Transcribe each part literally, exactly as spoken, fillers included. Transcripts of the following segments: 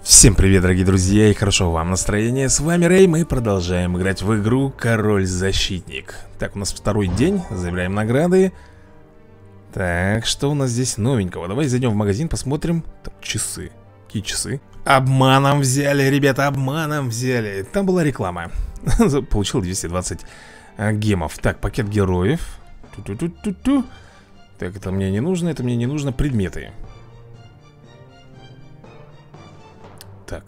Всем привет, дорогие друзья, и хорошо вам настроение. С вами Рэй, мы продолжаем играть в игру Король-Защитник. Так, у нас второй день, забираем награды. Так, что у нас здесь новенького? Давай зайдем в магазин, посмотрим. Так, часы. Какие часы? Обманом взяли, ребята, обманом взяли. Там была реклама. Получил двести двадцать гемов. Так, пакет героев. Ту-ту-ту-ту-ту. Так, это мне не нужно, это мне не нужно. Предметы. Так.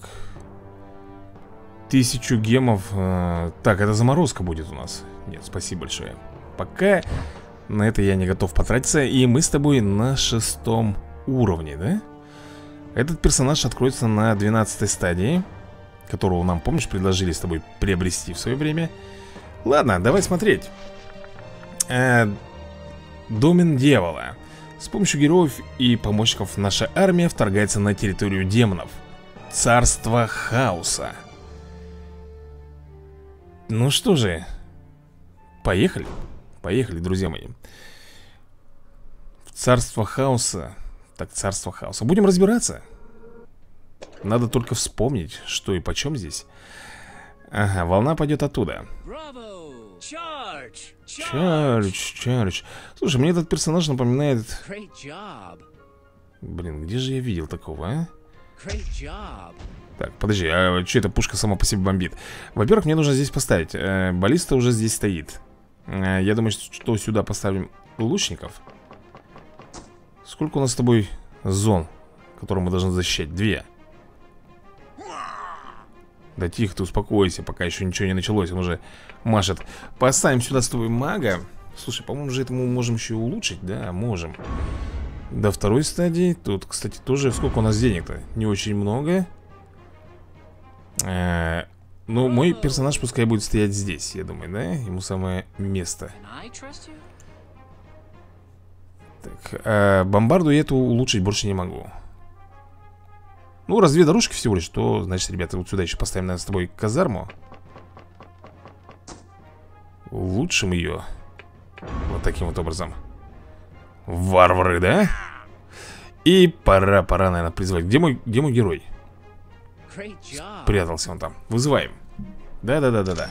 Тысячу гемов. э, Так, это заморозка будет у нас. Нет, спасибо большое. Пока на это я не готов потратиться. И мы с тобой на шестом уровне, да? Этот персонаж откроется на двенадцатой стадии, которого нам, помнишь, предложили с тобой приобрести в свое время. Ладно, давай смотреть. э, Домен дьявола. С помощью героев и помощников наша армия вторгается на территорию демонов. Царство хаоса. Ну что же, поехали. Поехали, друзья мои. Царство хаоса. Так, царство хаоса. Будем разбираться. Надо только вспомнить, что и почем здесь. Ага, волна пойдет оттуда. Чардж, чардж. Слушай, мне этот персонаж напоминает... Блин, где же я видел такого, а? Так, подожди, а что эта пушка сама по себе бомбит? Во-первых, мне нужно здесь поставить э, баллиста уже здесь стоит. э, Я думаю, что сюда поставим лучников. Сколько у нас с тобой зон, которые мы должны защищать? Две. Да тихо ты, успокойся, пока еще ничего не началось. Он уже машет. Поставим сюда с тобой мага. Слушай, по-моему, же это мы можем еще улучшить. Да, можем. До второй стадии. Тут, кстати, тоже сколько у нас денег-то? Не очень много. э, Ну, мой персонаж пускай будет стоять здесь, я думаю, да? Ему самое место. Так, э, бомбарду я эту улучшить больше не могу. Ну, раз две дорожки всего лишь, то, значит, ребята, вот сюда еще поставим, наверное, с тобой казарму. Улучшим ее. Вот таким вот образом. Варвары, да? И пора, пора, наверное, призвать. Где мой, где мой герой? Спрятался он там. Вызываем. Да-да-да-да-да.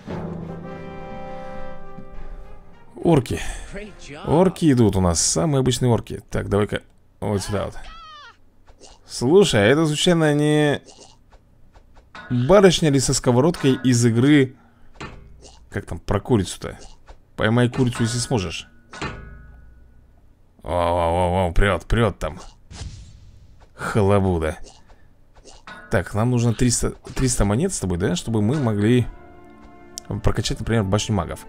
Орки. Орки идут у нас. Самые обычные орки. Так, давай-ка вот сюда вот. Слушай, а это случайно не... барышня ли со сковородкой из игры... Как там, про курицу-то? Поймай курицу, если сможешь. О-о-о-о, прет, прет там. Халабуда. Так, нам нужно триста, триста монет с тобой, да? Чтобы мы могли прокачать, например, башню магов.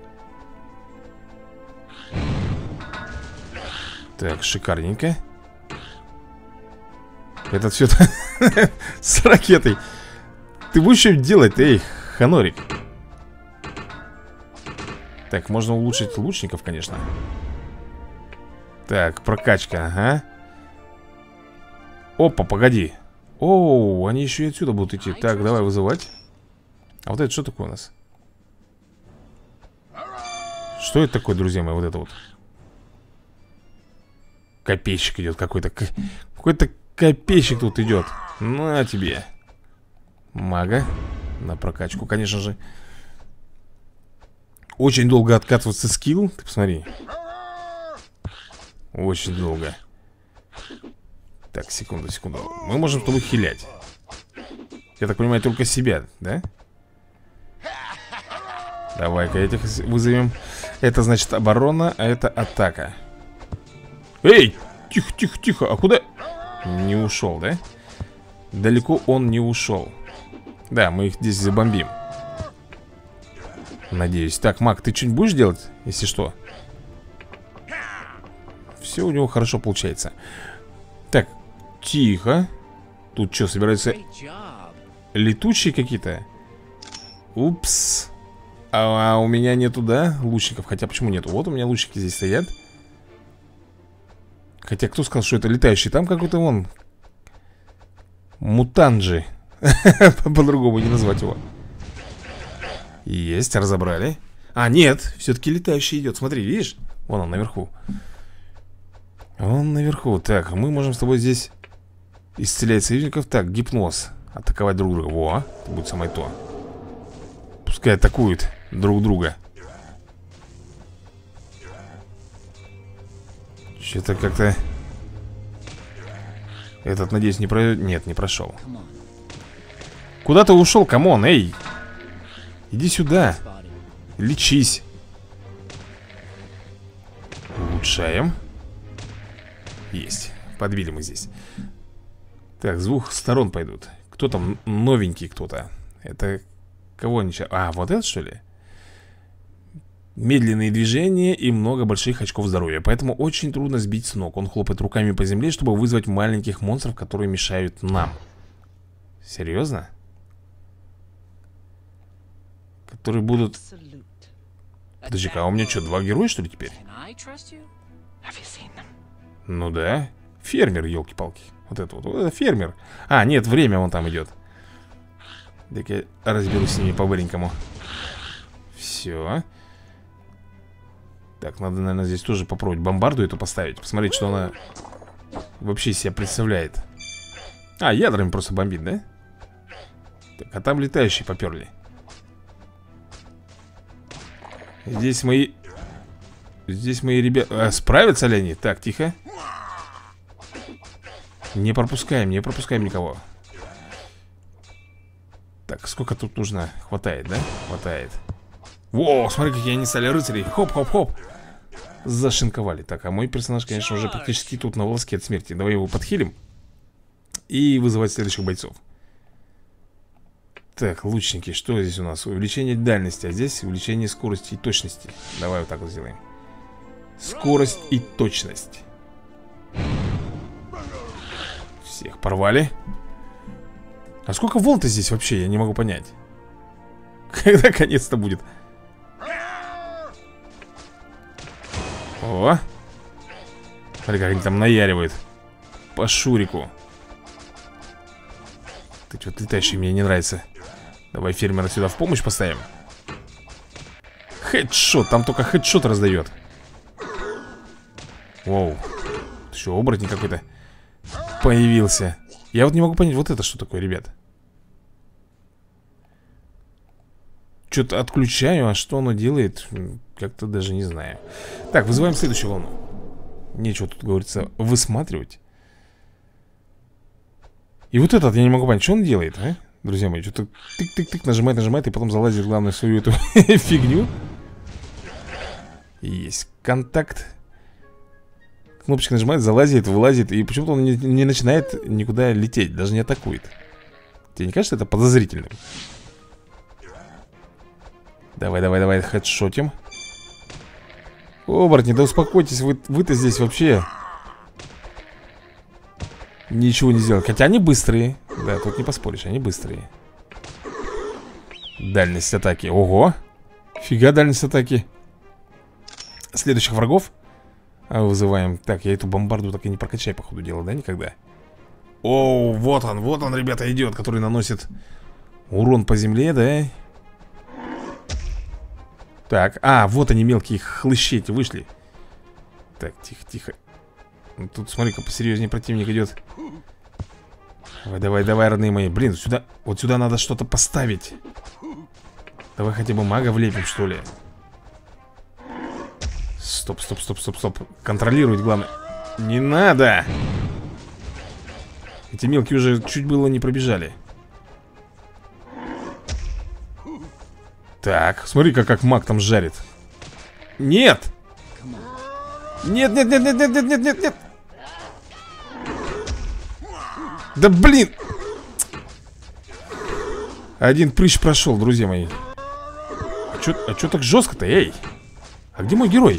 Так, шикарненько. Это все с ракетой. Ты будешь что делать, эй, Ханорик? Так, можно улучшить лучников, конечно. Так, прокачка, ага. Опа, погоди. Оу, они еще и отсюда будут идти. Так, давай вызывать. А вот это что такое у нас? Что это такое, друзья мои, вот это вот? Копейщик идет какой-то. Какой-то копейщик тут идет. На тебе. Мага. На прокачку, конечно же. Очень долго откатываться скилл. Ты посмотри. Очень долго. Так, секунду, секунду. Мы можем с тобой хилять. Я так понимаю, только себя, да? Давай-ка этих вызовем. Это значит оборона, а это атака. Эй! Тихо, тихо, тихо. А куда? Не ушел, да? Далеко он не ушел. Да, мы их здесь забомбим. Надеюсь. Так, маг, ты что-нибудь будешь делать, если что? Все у него хорошо получается. Так, тихо. Тут что, собираются летучие какие-то? Упс. А, а у меня нету, да, лучников? Хотя почему нету? Вот у меня лучники здесь стоят. Хотя кто сказал, что это летающий? Там какой-то вон мутанджи. По-другому не назвать его. Есть, разобрали. А, нет, все-таки летающий идет. Смотри, видишь? Вон он наверху. Он наверху. Так, мы можем с тобой здесь исцелять союзников. Так, гипноз. Атаковать друг друга. Во, это будет самое то. Пускай атакуют друг друга. Что-то как-то... Этот, надеюсь, не про... Нет, не прошел. Куда ты ушел, камон, эй! Иди сюда. Лечись. Улучшаем. Есть. Подбили мы здесь. Так, с двух сторон пойдут. Кто там новенький кто-то? Это кого они сейчас... А, вот это что ли? Медленные движения и много больших очков здоровья. Поэтому очень трудно сбить с ног. Он хлопает руками по земле, чтобы вызвать маленьких монстров, которые мешают нам. Серьезно? Которые будут... Подожди-ка, а у меня что, два героя, что ли, теперь? Ну да. Фермер, елки-палки. Вот это вот, вот это фермер. А, нет, время вон там идет. Так я разберусь с ними по-быренькому. Все. Так, надо, наверное, здесь тоже попробовать бомбарду эту поставить. Посмотреть, что она вообще из себя представляет. А, ядрами просто бомбит, да? Так, а там летающие поперли. Здесь мои... Здесь мои ребята... А, справятся ли они? Так, тихо. Не пропускаем, не пропускаем никого. Так, сколько тут нужно? Хватает, да? Хватает. Во, смотри, какие они стали рыцари. Хоп-хоп-хоп. Зашинковали. Так, а мой персонаж, конечно, уже практически тут на волоске от смерти. Давай его подхилим и вызывать следующих бойцов. Так, лучники, что здесь у нас? Увеличение дальности, а здесь увеличение скорости и точности. Давай вот так вот сделаем. Скорость и точность. Всех порвали. А сколько волн-то здесь вообще, я не могу понять. Когда конец-то будет? О! Смотри, как они там наяривают. По шурику. Эти вот летающие мне не нравятся. Давай фермера сюда в помощь поставим. Хедшот, там только хедшот раздает. Воу. Что, оборотень какой-то появился. Я вот не могу понять, вот это что такое, ребят. Что-то отключаю, а что оно делает, как-то даже не знаю. Так, вызываем следующую волну. Нечего тут, говорится, высматривать. И вот этот я не могу понять, что он делает, а? Друзья мои, что-то тык-тык-тык нажимает, нажимает, и потом залазит, главное, в свою эту фигню. Есть контакт. Кнопочка нажимает, залазит, вылазит. И почему-то он не, не начинает никуда лететь, даже не атакует. Тебе не кажется это подозрительным? Давай, давай, давай, хедшотим. Оборотни, да успокойтесь, вы, вы-то здесь вообще ничего не сделали. Хотя они быстрые. Да, тут не поспоришь, они быстрые. Дальность атаки, ого. Фига дальность атаки. Следующих врагов вызываем. Так, я эту бомбарду так и не прокачаю, по ходу дела, да, никогда. О, вот он, вот он, ребята, идет, который наносит урон по земле, да. Так, а, вот они, мелкие хлыщи эти вышли. Так, тихо, тихо. Тут, смотри-ка, посерьезнее противник идет. Давай, давай, давай, родные мои. Блин, сюда, вот сюда надо что-то поставить. Давай хотя бы мага влепим, что ли. Стоп, стоп, стоп, стоп, стоп. Контролировать главное. Не надо. Эти мелкие уже чуть было не пробежали. Так, смотри-ка, как маг там жарит. Нет! Нет, нет, нет, нет, нет, нет, нет, нет, нет. Да блин! Один прыщ прошел, друзья мои. А чё, а чё так жестко-то, эй? А где мой герой?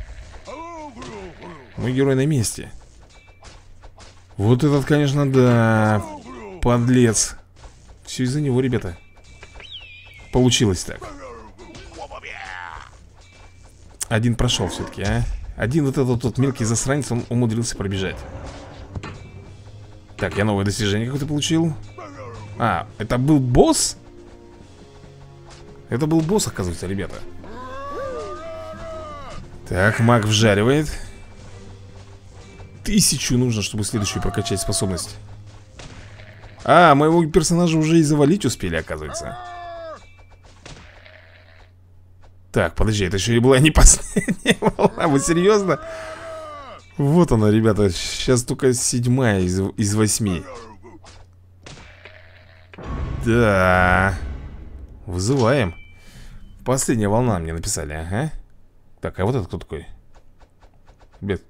Мой герой на месте. Вот этот, конечно, да. Подлец. Все из-за него, ребята. Получилось так. Один прошел все-таки, а? Один вот этот тот мелкий засранец, он умудрился пробежать. Так, я новое достижение какое-то получил. А, это был босс? Это был босс, оказывается, ребята. Так, маг вжаривает. Тысячу нужно, чтобы следующую прокачать способность. А, моего персонажа уже и завалить успели, оказывается. Так, подожди, это еще и была не последняя волна. Вы серьезно? Вот она, ребята. Сейчас только седьмая из, из восьми. Да. Вызываем. Последняя волна мне написали, ага. Так, а вот это кто такой? Ребят.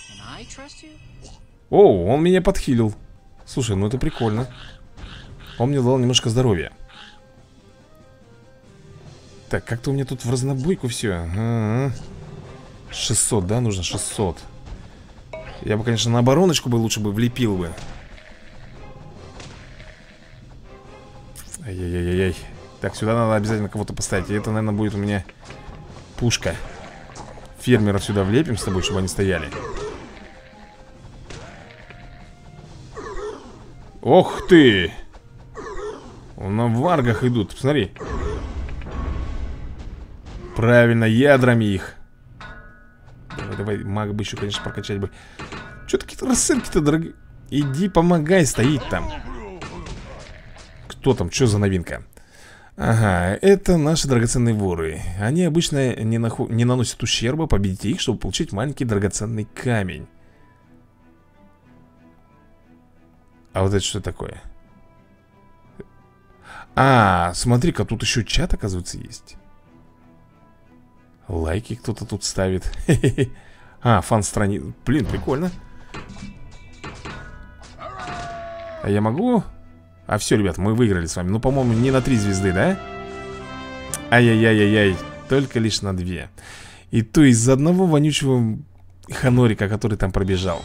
О, он меня подхилил. Слушай, ну это прикольно. Он мне дал немножко здоровья. Так, как-то у меня тут в разнобойку все. Ага. шестьсот, да, нужно шестьсот. Я бы, конечно, на обороночку бы лучше бы влепил бы. Ай-яй-яй-яй. Так, сюда надо обязательно кого-то поставить. И это, наверное, будет у меня пушка. Фермеров сюда влепим с тобой, чтобы они стояли. Ох ты! На варгах идут, посмотри. Правильно, ядрами их. Давай, давай, мага бы еще, конечно, прокачать бы. Че такие-то рассылки-то, дорогие? Иди помогай, стоит там. Кто там, что за новинка? Ага, это наши драгоценные воры. Они обычно не, наху... не наносят ущерба. Победите их, чтобы получить маленький драгоценный камень. А вот это что такое? А, смотри-ка, тут еще чат, оказывается, есть. Лайки кто-то тут ставит. А, фан-страниц. Блин, прикольно. А я могу... А все, ребят, мы выиграли с вами. Ну, по-моему, не на три звезды, да? Ай-яй-яй-яй-яй. Только лишь на две. И то из-за одного вонючего ханорика, который там пробежал.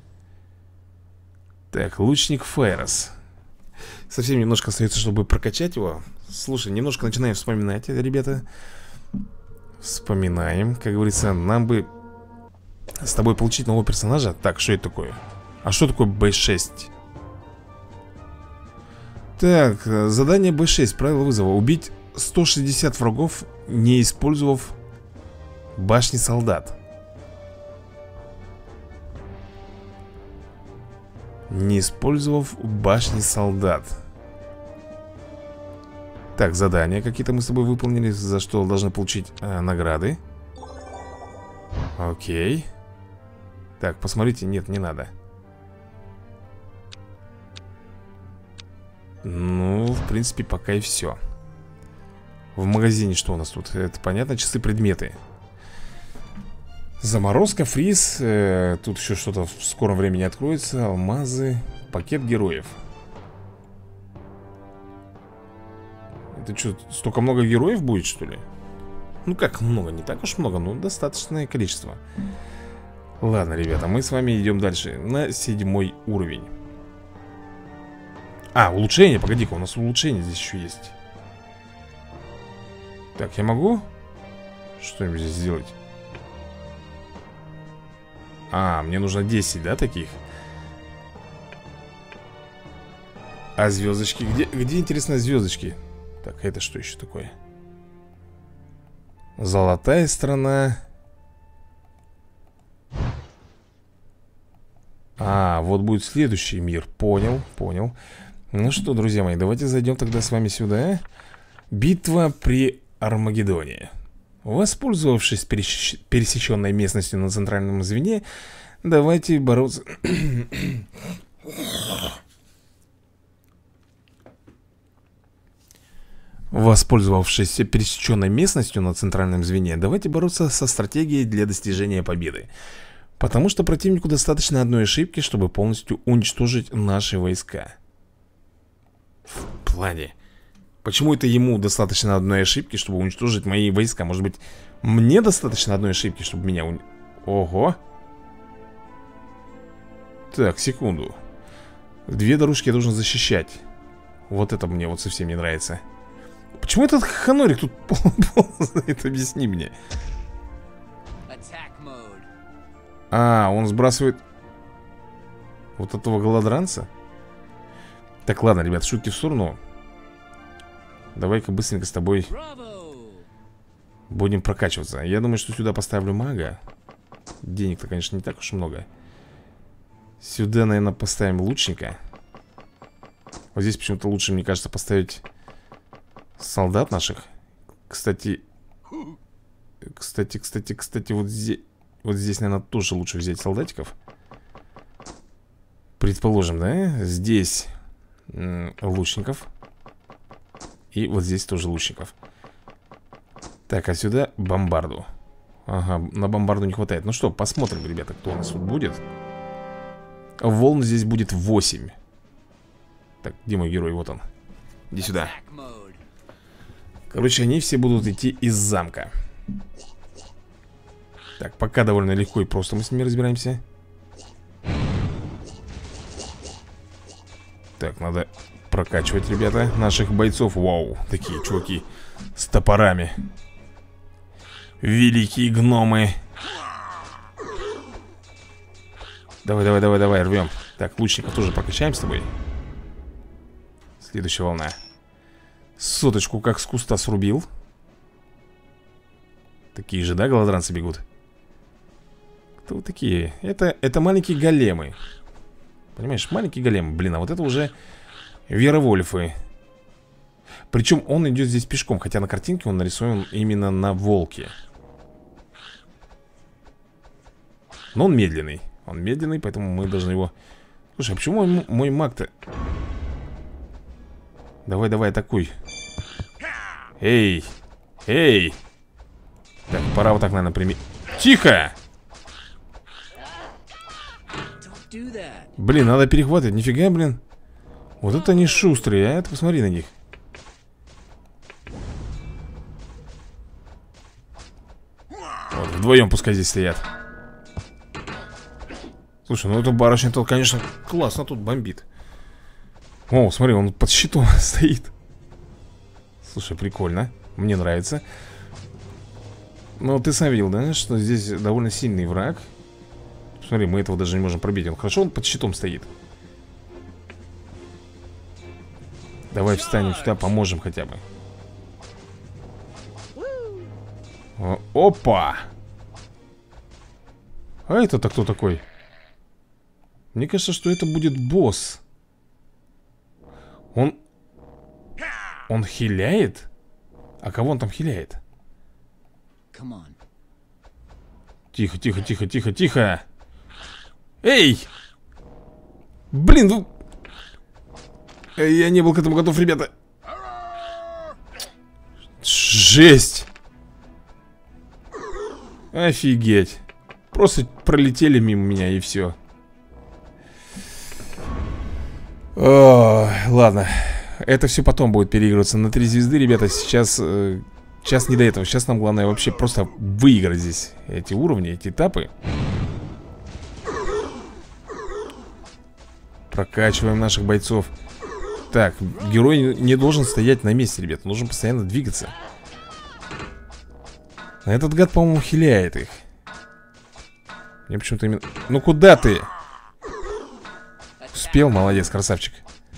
Так, лучник Фейрос. Совсем немножко остается, чтобы прокачать его. Слушай, немножко начинаем вспоминать, ребята. Вспоминаем. Как говорится, нам бы с тобой получить нового персонажа. Так, что это такое? А что такое бэ шесть? Так, задание бэ шесть, правило вызова. Убить сто шестьдесят врагов, не использовав башни солдат. Не использовав башни солдат. Так, задания какие-то мы с тобой выполнили, за что должны получить а, награды. Окей. Так, посмотрите, нет, не надо. Ну, в принципе, пока и все. В магазине что у нас тут? Это понятно, часы, предметы. Заморозка, фриз. э, Тут еще что-то в скором времени откроется. Алмазы, пакет героев. Это что, столько много героев будет, что ли? Ну как много, не так уж много, но достаточное количество. Ладно, ребята, мы с вами идем дальше. На седьмой уровень. А, улучшение, погоди-ка, у нас улучшение здесь еще есть. Так, я могу что-нибудь здесь сделать? А, мне нужно десять, да, таких? А звездочки? Где, где интересно, звездочки? Так, это что еще такое? Золотая страна. А, вот будет следующий мир. Понял, понял. Ну что, друзья мои, давайте зайдем тогда с вами сюда. Битва при Армагеддоне. Воспользовавшись пересеч... пересеченной местностью на центральном звене, давайте бороться... Воспользовавшись пересеченной местностью на центральном звене, давайте бороться со стратегией для достижения победы. Потому что противнику достаточно одной ошибки, чтобы полностью уничтожить наши войска. В плане... Почему это ему достаточно одной ошибки, чтобы уничтожить мои войска? Может быть, мне достаточно одной ошибки, чтобы меня уни... Ого! Так, секунду. Две дорожки я должен защищать. Вот это мне вот совсем не нравится. Почему этот ханорик тут ползает? Объясни мне. А, он сбрасывает вот этого голодранца? Так, ладно, ребят, шутки в сторону. Давай-ка быстренько с тобой будем прокачиваться. Я думаю, что сюда поставлю мага. Денег-то, конечно, не так уж много. Сюда, наверное, поставим лучника. Вот здесь почему-то лучше, мне кажется, поставить солдат наших. Кстати, кстати, кстати, кстати, вот здесь, вот здесь, наверное, тоже лучше взять солдатиков. Предположим, да? Здесь лучников. И вот здесь тоже лучников. Так, а сюда бомбарду. Ага, на бомбарду не хватает. Ну что, посмотрим, ребята, кто у нас тут будет. Волн здесь будет восемь. Так, где мой герой? Вот он. Иди сюда. Короче, они все будут идти из замка. Так, пока довольно легко и просто мы с ними разбираемся. Так, надо прокачивать, ребята, наших бойцов. Вау, такие чуваки с топорами. Великие гномы. Давай, давай, давай, давай, рвем. Так, лучников тоже прокачаем с тобой. Следующая волна. Соточку как с куста срубил. Такие же, да, голодранцы бегут? Кто вы такие? Это, это маленькие големы. Понимаешь, маленькие големы. Блин, а вот это уже вервольфы. Причем он идет здесь пешком. Хотя на картинке он нарисован именно на волке. Но он медленный. Он медленный, поэтому мы должны его... Слушай, а почему мой, мой маг-то... Давай, давай, атакуй. Эй, эй. Так, пора вот так, наверное, применить. Тихо! Блин, надо перехватывать, нифига, блин. Вот это они шустрые, а? Ты посмотри на них. Вот, вдвоем пускай здесь стоят. Слушай, ну эта барышня-то, конечно, классно тут бомбит. О, смотри, он под щитом стоит. Слушай, прикольно. Мне нравится. Но ты сам видел, да, что здесь довольно сильный враг. Смотри, мы этого даже не можем пробить. Он хорошо, он под щитом стоит. Давай встанем сюда, поможем хотя бы. О, опа! А это-то кто такой? Мне кажется, что это будет босс. Он... Он хиляет? А кого он там хиляет? Тихо, тихо, тихо, тихо, тихо. Эй! Блин, ну... Я не был к этому готов, ребята. Жесть! Офигеть. Просто пролетели мимо меня и все. О, ладно. Это все потом будет переигрываться на три звезды, ребята. Сейчас, э, сейчас не до этого. Сейчас нам главное вообще просто выиграть здесь эти уровни, эти этапы. Прокачиваем наших бойцов. Так, герой не должен стоять на месте, ребята. Он должен постоянно двигаться. А этот гад, по-моему, хиляет их. Мне почему-то именно... Ну куда ты? Успел, молодец, красавчик.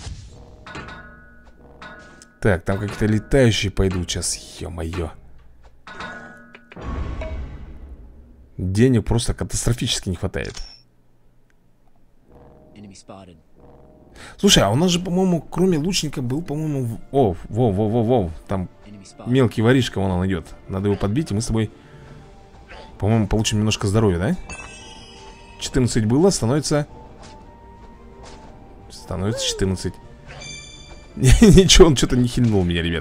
Так, там какие-то летающие пойдут сейчас. Ё-моё. Денег просто катастрофически не хватает. Слушай, а у нас же, по-моему, кроме лучника был, по-моему... О, во-во-во-во. Там мелкий воришка, вон он идет. Надо его подбить, и мы с тобой, по-моему, получим немножко здоровья, да? четырнадцать было, становится... Становится четырнадцать. Ничего, он что-то не хильнул меня, ребят.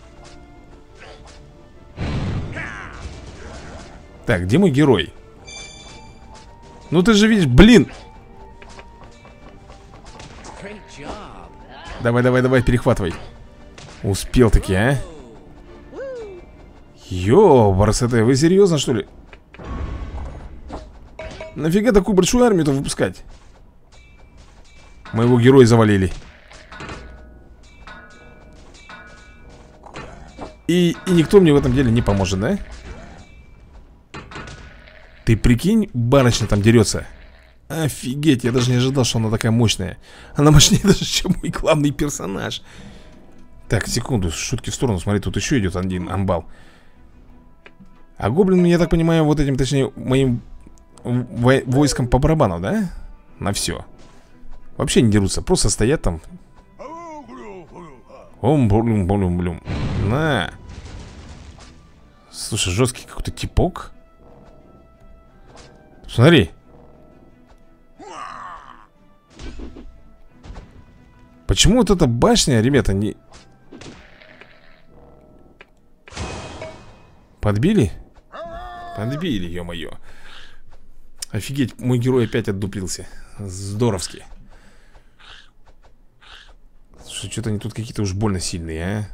Так, где мой герой? Ну ты же видишь, блин. Давай, давай, давай, перехватывай. Успел таки, а? Ёбарс, это вы серьезно, что ли? Нафига такую большую армию-то выпускать? Моего героя завалили. И, и никто мне в этом деле не поможет, да? Ты прикинь, барышня там дерется. Офигеть, я даже не ожидал, что она такая мощная. Она мощнее даже, чем мой главный персонаж. Так, секунду, шутки в сторону. Смотри, тут еще идет один амбал. А гоблин, я так понимаю, вот этим, точнее, моим войском по барабану, да? На все. Вообще не дерутся, просто стоят там. Ом, блюм, блюм, блюм. На. Слушай, жесткий какой-то типок. Смотри. Почему вот эта башня, ребята, не... Подбили? Подбили, ё-моё. Офигеть, мой герой опять отдуплился. Здоровски. Слушай, что-то они тут какие-то уж больно сильные, а.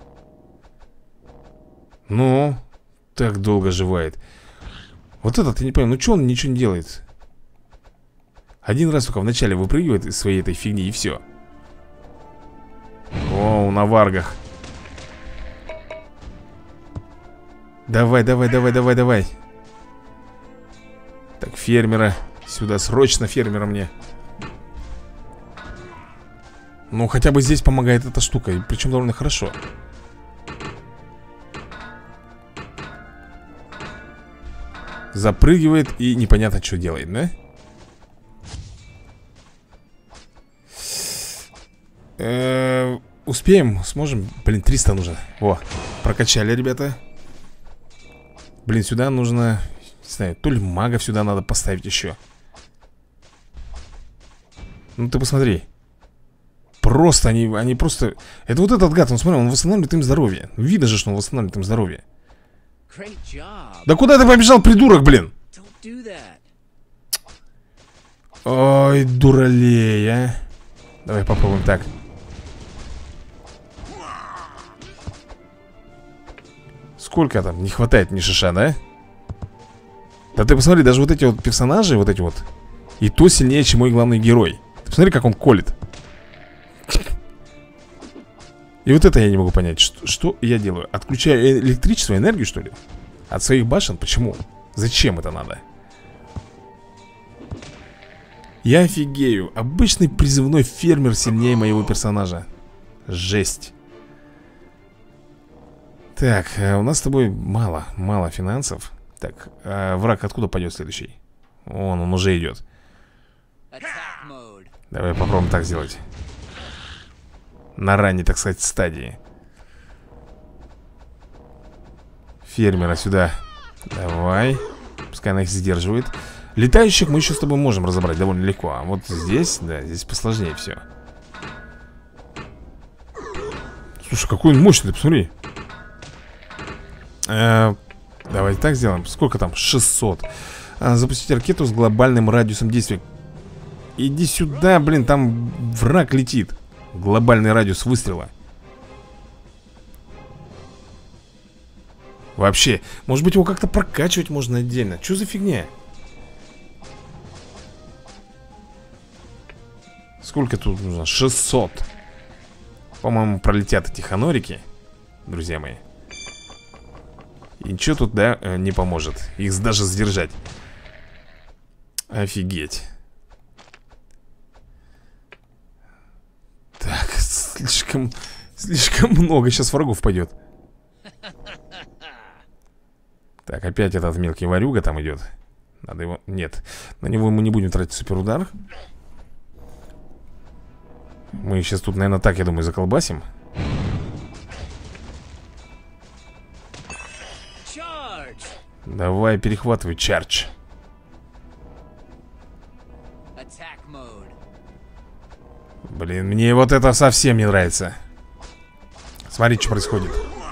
Ну, так долго живает. Вот этот, я не понимаю, ну что он ничего не делает? Один раз только вначале выпрыгивает из своей этой фигни и все. О, на варгах. Давай, давай, давай, давай, давай. Так, фермера. Сюда, срочно фермера мне. Ну, хотя бы здесь помогает эта штука. И причем довольно хорошо. Запрыгивает и непонятно, что делает, да? Э-э- успеем, сможем. Блин, триста нужно. Во, прокачали, ребята. Блин, сюда нужно, не знаю, то ли магов сюда надо поставить еще. Ну ты посмотри. Просто они, они просто... Это вот этот гад, он, смотри, он восстанавливает им здоровье. Видно же, что он восстанавливает им здоровье. Да куда ты побежал, придурок, блин? Ой, дуралей, а. Давай попробуем так. Сколько там? Не хватает ни шиша, да? Да ты посмотри, даже вот эти вот персонажи, вот эти вот, и то сильнее, чем мой главный герой. Ты посмотри, как он колет. И вот это я не могу понять. Что, что я делаю? Отключаю электричество, энергию, что ли? От своих башен? Почему? Зачем это надо? Я офигею. Обычный призывной фермер сильнее моего персонажа. Жесть. Так, у нас с тобой мало, мало финансов. Так, а враг откуда пойдет следующий? Вон, он уже идет. Давай попробуем так сделать. На ранней, так сказать, стадии. Фермера сюда. Давай. Пускай она их сдерживает. Летающих мы еще с тобой можем разобрать довольно легко. А вот здесь, да, здесь посложнее все. Слушай, какой он мощный, ты посмотри. э, Давайте так сделаем. Сколько там? шестьсот. а, Запустить ракету с глобальным радиусом действия. Иди сюда, блин, там враг летит. Глобальный радиус выстрела. Вообще, может быть, его как-то прокачивать можно отдельно. Что за фигня? Сколько тут нужно? шестьсот. По-моему, пролетят эти ханорики, друзья мои. И ничего тут, да, не поможет. Их даже сдержать. Офигеть. Так, слишком, слишком много сейчас врагов пойдет. Так, опять этот мелкий ворюга там идет. Надо его... Нет, на него мы не будем тратить суперудар. Мы сейчас тут, наверное, так, я думаю, заколбасим. Давай, перехватывай, чардж. Блин, мне вот это совсем не нравится. Смотри, что происходит.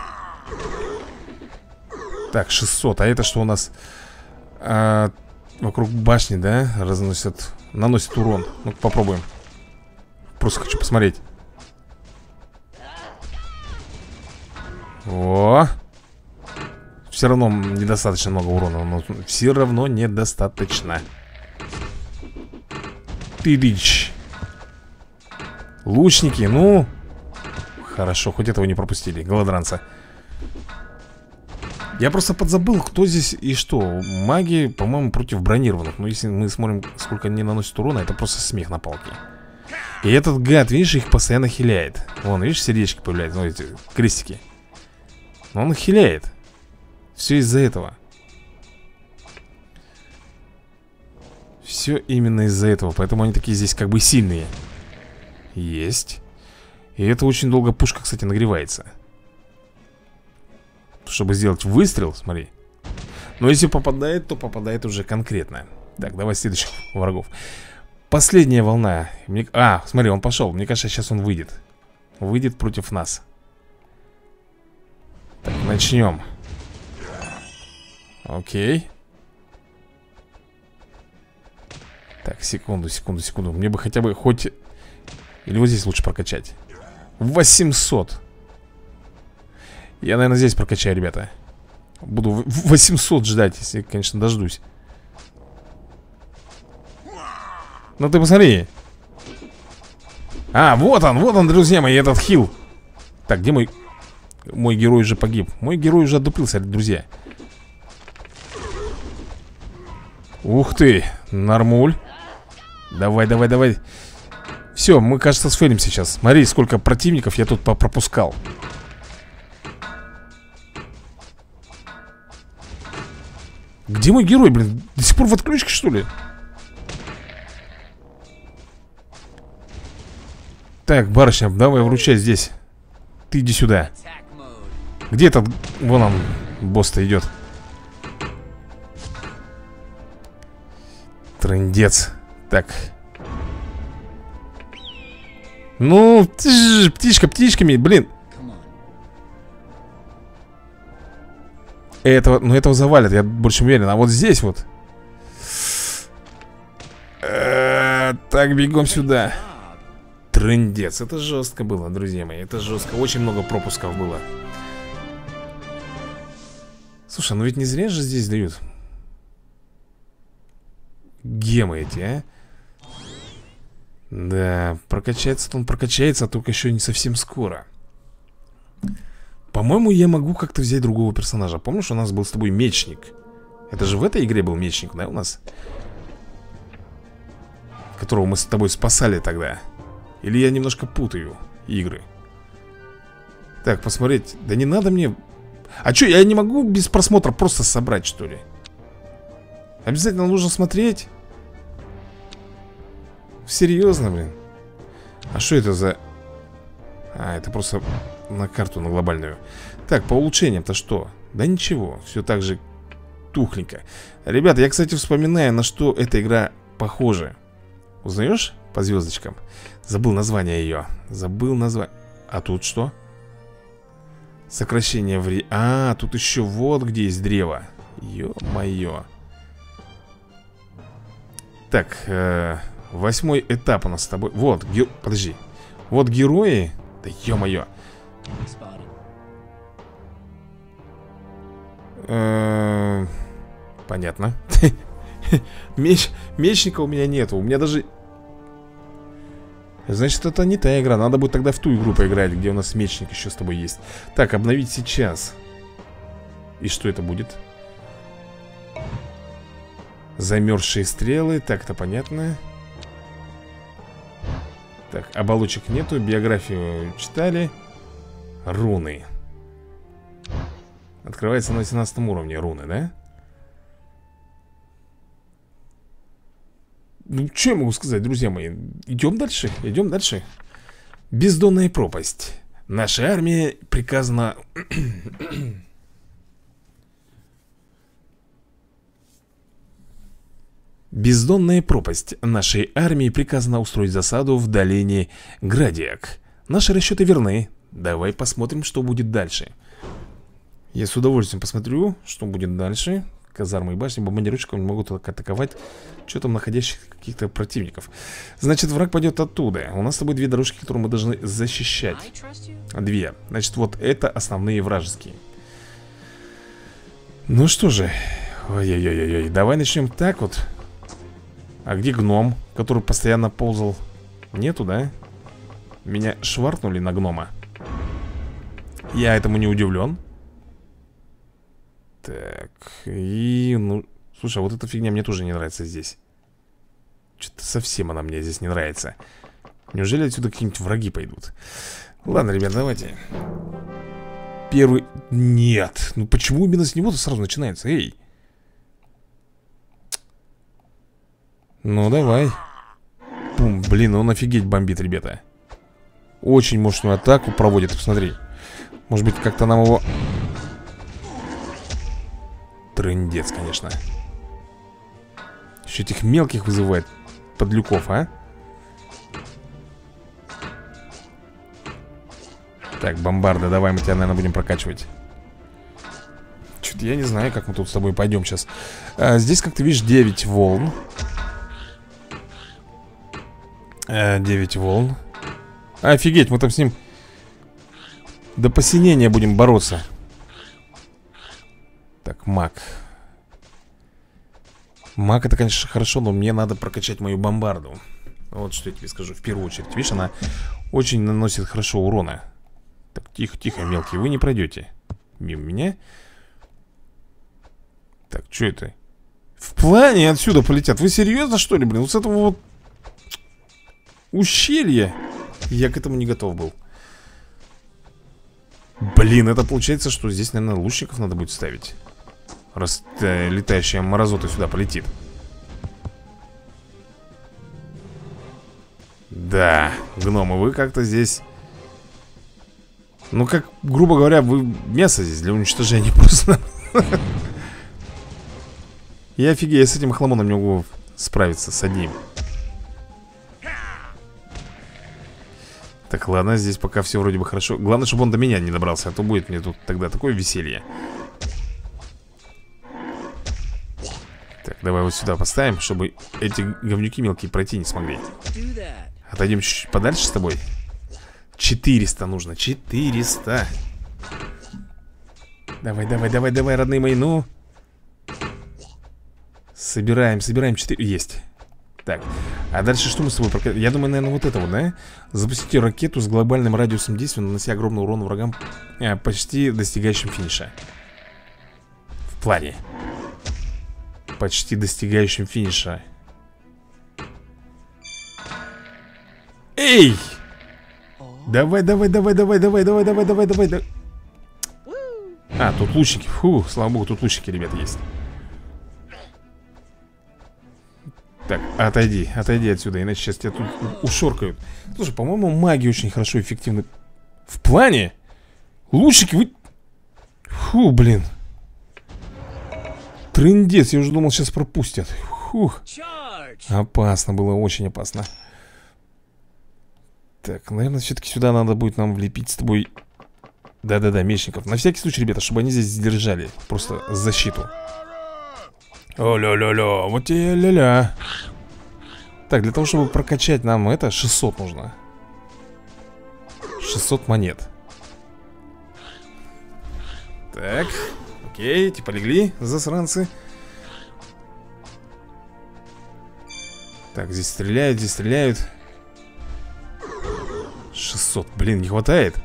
Так, шестьсот, а это что у нас? А, вокруг башни, да, разносят, наносит урон. Ну-ка, попробуем. Просто хочу посмотреть. О! Все равно недостаточно много урона. Но все равно недостаточно. Тыдыч. Лучники, ну. Хорошо, хоть этого не пропустили. Голодранца. Я просто подзабыл, кто здесь и что. Маги, по-моему, против бронированных. Но если мы смотрим, сколько они наносят урона, это просто смех на палке. И этот гад, видишь, их постоянно хиляет. Вон, видишь, сердечки появляются, ну эти крестики. Но он их хиляет. Все из-за этого. Все именно из-за этого. Поэтому они такие здесь как бы сильные. Есть. И это очень долго пушка, кстати, нагревается. Чтобы сделать выстрел, смотри. Но если попадает, то попадает уже конкретно. Так, давай следующих врагов. Последняя волна. Мне... А, смотри, он пошел. Мне кажется, сейчас он выйдет. Выйдет против нас. Так, начнем. Окей. Так, секунду, секунду, секунду. Мне бы хотя бы хоть... Или вот здесь лучше прокачать. восемьсот. Я, наверное, здесь прокачаю, ребята. Буду восемьсот ждать, если, конечно, дождусь. Ну ты посмотри. А, вот он, вот он, друзья мои, этот хил. Так, где мой... Мой герой уже погиб. Мой герой уже отдупился, друзья. Ух ты, нормуль. Давай, давай, давай. Все, мы, кажется, сфейлим сейчас. Смотри, сколько противников я тут попропускал. Где мой герой, блин? До сих пор в отключке, что ли? Так, барышня, давай вручай здесь. Ты иди сюда. Где этот... Вон он, босс-то идет. Трындец. Так. Ну, птичка птичками, блин. Этого, ну этого завалят, я больше уверен. А вот здесь вот. Так, бегом сюда. Трындец, это жестко было, друзья мои. Это жестко, очень много пропусков было. Слушай, ну ведь не зря же здесь дают гемы эти, а? Да, прокачается-то он прокачается, а только еще не совсем скоро. По-моему, я могу как-то взять другого персонажа. Помнишь, у нас был с тобой мечник? Это же в этой игре был мечник, да, у нас? Которого мы с тобой спасали тогда. Или я немножко путаю игры? Так, посмотреть. Да не надо мне... А что, я не могу без просмотра просто собрать, что ли? Обязательно нужно смотреть? Серьезно, блин? А что это за... А, это просто на карту, на глобальную. Так, по улучшениям-то что? Да ничего, все так же тухленько. Ребята, я, кстати, вспоминаю, на что эта игра похожа. Узнаешь по звездочкам? Забыл название ее. Забыл название. А тут что? Сокращение времени. А, тут еще вот где есть древо. Ё-моё. Так, э, восьмой этап у нас с тобой. Вот, ге... подожди. Вот герои. Да ё-моё. Э, понятно. Меч... Мечника у меня нету. У меня даже... Значит, это не та игра. Надо будет тогда в ту игру поиграть, где у нас мечник еще с тобой есть. Так, обновить сейчас. И что это будет? Замерзшие стрелы. Так, это понятно. Так, оболочек нету. Биографию читали. Руны. Открывается на восемнадцатом уровне руны, да? Ну, что я могу сказать, друзья мои? Идем дальше, идем дальше. Бездонная пропасть. Наша армия приказана... Бездонная пропасть. Нашей армии приказано устроить засаду в долине Градиак. Наши расчеты верны. Давай посмотрим, что будет дальше. Я с удовольствием посмотрю, что будет дальше. Казармы и башни бомбардировщиков не могут атаковать что там находящих каких-то противников. Значит, враг пойдет оттуда. У нас с тобой две дорожки, которые мы должны защищать. Две. Значит, вот это основные вражеские. Ну что же. Ой-ой-ой-ой. Давай начнем так вот. А где гном, который постоянно ползал? Нету, да? Меня шваркнули на гнома. Я этому не удивлен. Так, и, ну, слушай, а вот эта фигня мне тоже не нравится здесь. Что-то совсем она мне здесь не нравится. Неужели отсюда какие-нибудь враги пойдут? Ладно, ребят, давайте. Первый... Нет, ну почему именно с него-то сразу начинается? Эй! Ну, давай. Пум, блин, он офигеть бомбит, ребята. Очень мощную атаку проводит, посмотри. Может быть, как-то нам его... Трындец, конечно. Еще этих мелких вызывает подлюков, а? Так, бомбарда, давай мы тебя, наверное, будем прокачивать. Что-то я не знаю, как мы тут с тобой пойдем сейчас. а, Здесь, как ты видишь, девять волн. а, девять волн. Офигеть, мы там с ним до посинения будем бороться. Так, маг. Маг это, конечно, хорошо, но мне надо прокачать мою бомбарду. Вот что я тебе скажу в первую очередь. Видишь, она очень наносит хорошо урона. Так, тихо, тихо, мелкий, вы не пройдете мимо меня. Так, что это? В плане отсюда полетят. Вы серьезно, что ли, блин? Вот с этого вот ущелья я к этому не готов был. Блин, это получается, что здесь, наверное, лучников надо будет ставить. Раз э, летающая морозота сюда полетит. Да, гномы, вы как-то здесь... Ну, как, грубо говоря, вы мясо здесь для уничтожения просто. Я офигею, я с этим хламоном не могу справиться с одним. Так, ладно, здесь пока все вроде бы хорошо. Главное, чтобы он до меня не добрался, а то будет мне тут тогда такое веселье. Так, давай вот сюда поставим, чтобы эти говнюки мелкие пройти не смогли. Отойдем чуть-чуть подальше с тобой. четыреста нужно, четыреста. Давай, давай, давай, давай, родные мои, ну. Собираем, собираем четыре. Есть. Так, а дальше что мы с тобой прокатим? Я думаю, наверное, вот это вот, да? Запустите ракету с глобальным радиусом действия, нанося огромный урон врагам, а, почти достигающим финиша. В плане. Почти достигающим финиша. Эй! Давай, давай, давай, давай, давай, давай, давай, давай, давай, давай. А, тут лучники. Фу, слава богу, тут лучники, ребята, есть. Так, отойди, отойди отсюда, иначе сейчас тебя тут ушоркают. Слушай, по-моему, маги очень хорошо, эффективны. В плане? Лучники, вы... Фу, блин. Трындец, я уже думал, сейчас пропустят. Фух. Опасно было, очень опасно. Так, наверное, все-таки сюда надо будет нам влепить с тобой. Да-да-да, мечников. На всякий случай, ребята, чтобы они здесь сдержали. Просто защиту. О-ля-ля-ля, вот и ля-ля. Так, для того, чтобы прокачать нам это, шестьсот нужно. шестьсот монет. Так, окей, типа легли, засранцы. Так, здесь стреляют, здесь стреляют. шестьсот, блин, не хватает.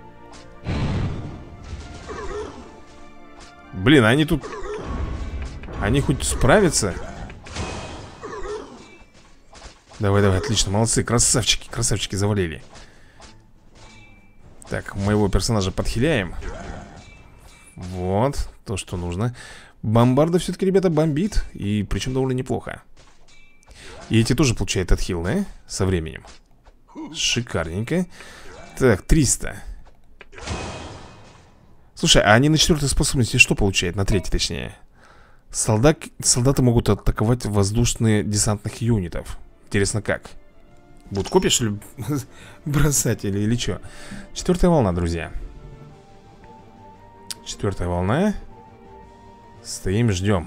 Блин, они тут... Они хоть справятся? Давай, давай, отлично, молодцы, красавчики, красавчики завалили. Так, моего персонажа подхиляем. Вот, то, что нужно. Бомбарда все-таки, ребята, бомбит. И причем довольно неплохо. И эти тоже получают отхил, да? Со временем. Шикарненько. Так, триста. Слушай, а они на четвертой способности что получают? На третьей, точнее. Солдат, солдаты могут атаковать воздушные десантных юнитов. Интересно, как? Будут копья, что ли, бросать или, или что? Четвертая волна, друзья. Четвертая волна. Стоим, ждем.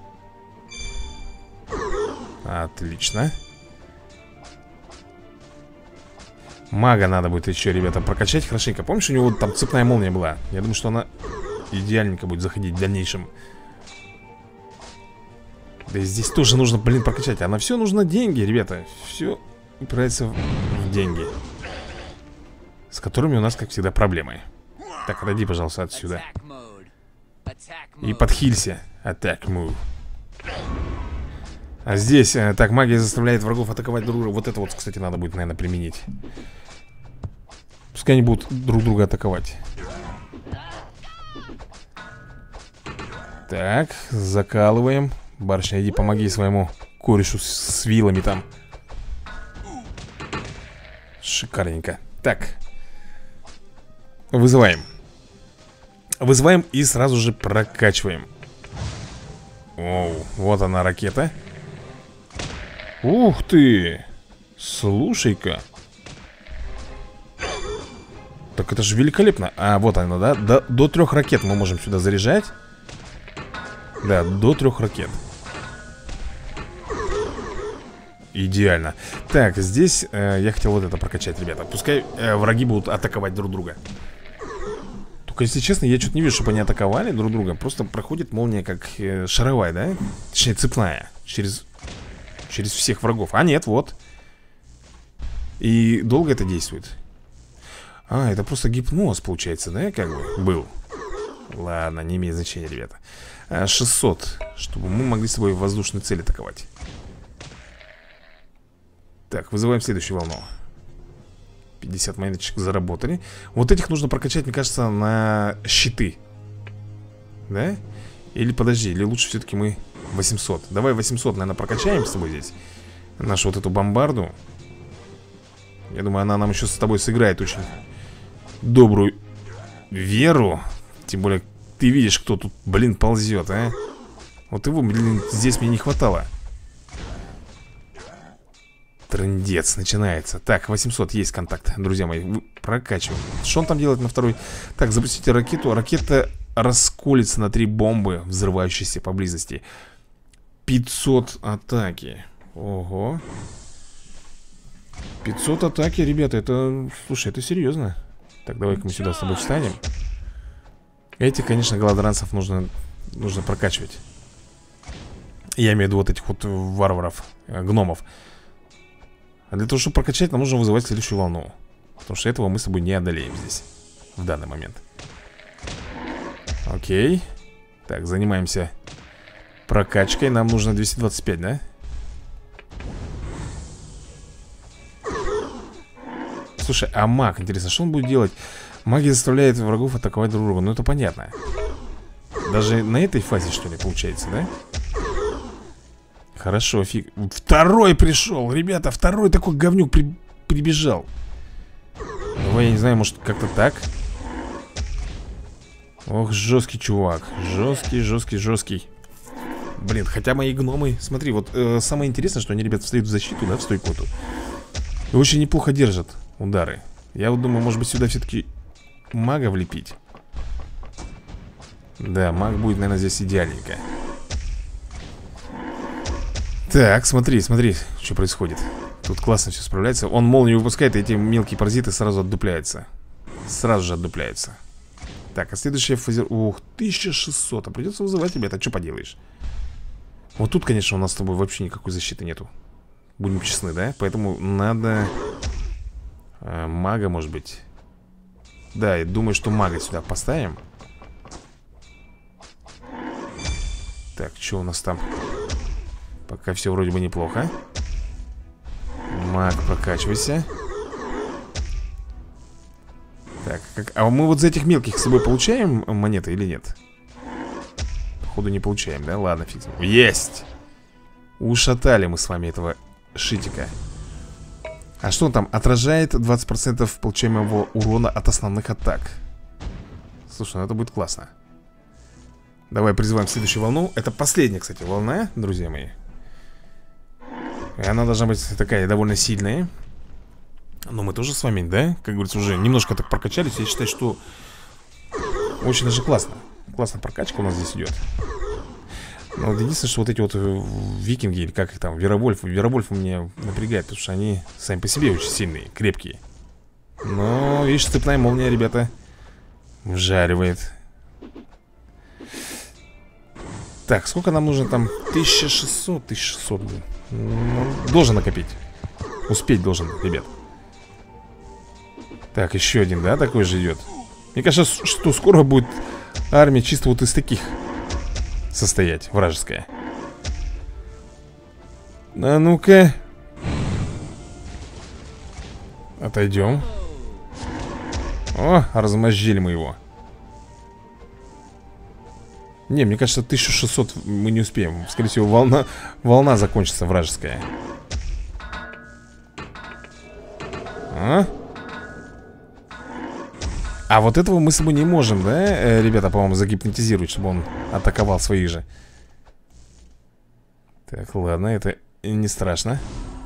Отлично. Мага надо будет еще, ребята, прокачать хорошенько. Помнишь, у него там цепная молния была? Я думаю, что она идеальненько будет заходить в дальнейшем. Да и здесь тоже нужно, блин, прокачать. А на все нужно деньги, ребята. Все упирается в деньги, с которыми у нас, как всегда, проблемы. Так, отойди, пожалуйста, отсюда. И подхилься. Attack move. А здесь, так, магия заставляет врагов атаковать друг друга. Вот это вот, кстати, надо будет, наверное, применить. Пускай они будут друг друга атаковать. Так, закалываем. Барышня, иди помоги своему корешу с, с вилами там. Шикарненько. Так. Вызываем. Вызываем и сразу же прокачиваем. Оу, вот она ракета. Ух ты! Слушай-ка. Так это же великолепно. А, вот она, да? До, до трех ракет мы можем сюда заряжать. Да, до трех ракет. Идеально. Так, здесь э, я хотел вот это прокачать, ребята. Пускай э, враги будут атаковать друг друга. Только, если честно, я что-то не вижу, чтобы они атаковали друг друга. Просто проходит молния как э, шаровая, да? Точнее, цепная. Через, через всех врагов. А нет, вот. И долго это действует? А, это просто гипноз, получается, да? Как бы был. Ладно, не имеет значения, ребята. а, шестьсот, чтобы мы могли с собой воздушные цели атаковать. Так, вызываем следующую волну. пятьдесят монеточек заработали. Вот этих нужно прокачать, мне кажется, на щиты. Да? Или подожди, или лучше все-таки мы восемьсот. Давай восемьсот, наверное, прокачаем с тобой здесь. Нашу вот эту бомбарду. Я думаю, она нам еще с тобой сыграет очень добрую веру. Тем более, ты видишь, кто тут, блин, ползет, а? Вот его, блин, здесь мне не хватало. Трындец начинается. Так, восемьсот, есть контакт, друзья мои. Прокачиваем. Что он там делает на второй? Так, запустите ракету. Ракета расколется на три бомбы, взрывающиеся поблизости. пятьсот атаки. Ого. пятьсот атаки, ребята, это... Слушай, это серьезно. Так, давай-ка мы сюда с тобой встанем. Этих, конечно, голодранцев нужно, нужно прокачивать. Я имею в виду вот этих вот варваров, гномов. А для того, чтобы прокачать, нам нужно вызывать следующую волну. Потому что этого мы с собой не одолеем здесь в данный момент. Окей. Так, занимаемся прокачкой. Нам нужно двести двадцать пять, да? Слушай, а маг, интересно, что он будет делать? Магия заставляет врагов атаковать друг друга. Ну, это понятно. Даже на этой фазе, что ли, получается, да? Хорошо, фиг. Второй пришел, ребята, второй такой говнюк при... прибежал. Давай, я не знаю, может как-то так. Ох, жесткий чувак. Жесткий, жесткий, жесткий. Блин, хотя мои гномы... Смотри, вот э, самое интересное, что они, ребята, встают в защиту, да, в стойку эту. И очень неплохо держат удары. Я вот думаю, может быть, сюда все-таки мага влепить. Да, маг будет, наверное, здесь идеальненько. Так, смотри, смотри, что происходит. Тут классно все справляется. Он молнию выпускает, и эти мелкие паразиты сразу отдупляются. Сразу же отдупляются. Так, а следующая фазер... Ух, тысяча шестьсот. А придется вызывать, ребята, что поделаешь. Вот тут, конечно, у нас с тобой вообще никакой защиты нету. Будем честны, да? Поэтому надо... Э, мага, может быть. Да, я думаю, что мага сюда поставим. Так, что у нас там? Пока все вроде бы неплохо. Маг, прокачивайся. Так, как... а мы вот за этих мелких с собой получаем монеты или нет? Походу не получаем, да? Ладно, фиг. Есть! Ушатали мы с вами этого шитика. А что он там? Отражает двадцать процентов получаемого урона от основных атак. Слушай, ну это будет классно. Давай призываем следующую волну. Это последняя, кстати, волна, друзья мои. И она должна быть такая довольно сильная. Но мы тоже с вами, да, как говорится, уже немножко так прокачались. Я считаю, что очень даже классно. Классная прокачка у нас здесь идет. Но единственное, что вот эти вот викинги, или как их там, веровольфы, веровольфы меня напрягают, потому что они сами по себе очень сильные, крепкие. Но, видишь, цепная молния, ребята, вжаривает. Так, сколько нам нужно там? тысяча шестьсот, тысяча шестьсот, блин. Ну, должен накопить. Успеть должен, ребят. Так, еще один, да, такой же идет. Мне кажется, что скоро будет армия чисто вот из таких состоять, вражеская. А ну-ка. Отойдем. О, размозжили мы его. Не, мне кажется, тысяча шестьсот мы не успеем. Скорее всего, волна, волна закончится вражеская. А? А вот этого мы с собой не можем, да, ребята, по-моему, загипнотизировать, чтобы он атаковал своих же. Так, ладно, это не страшно.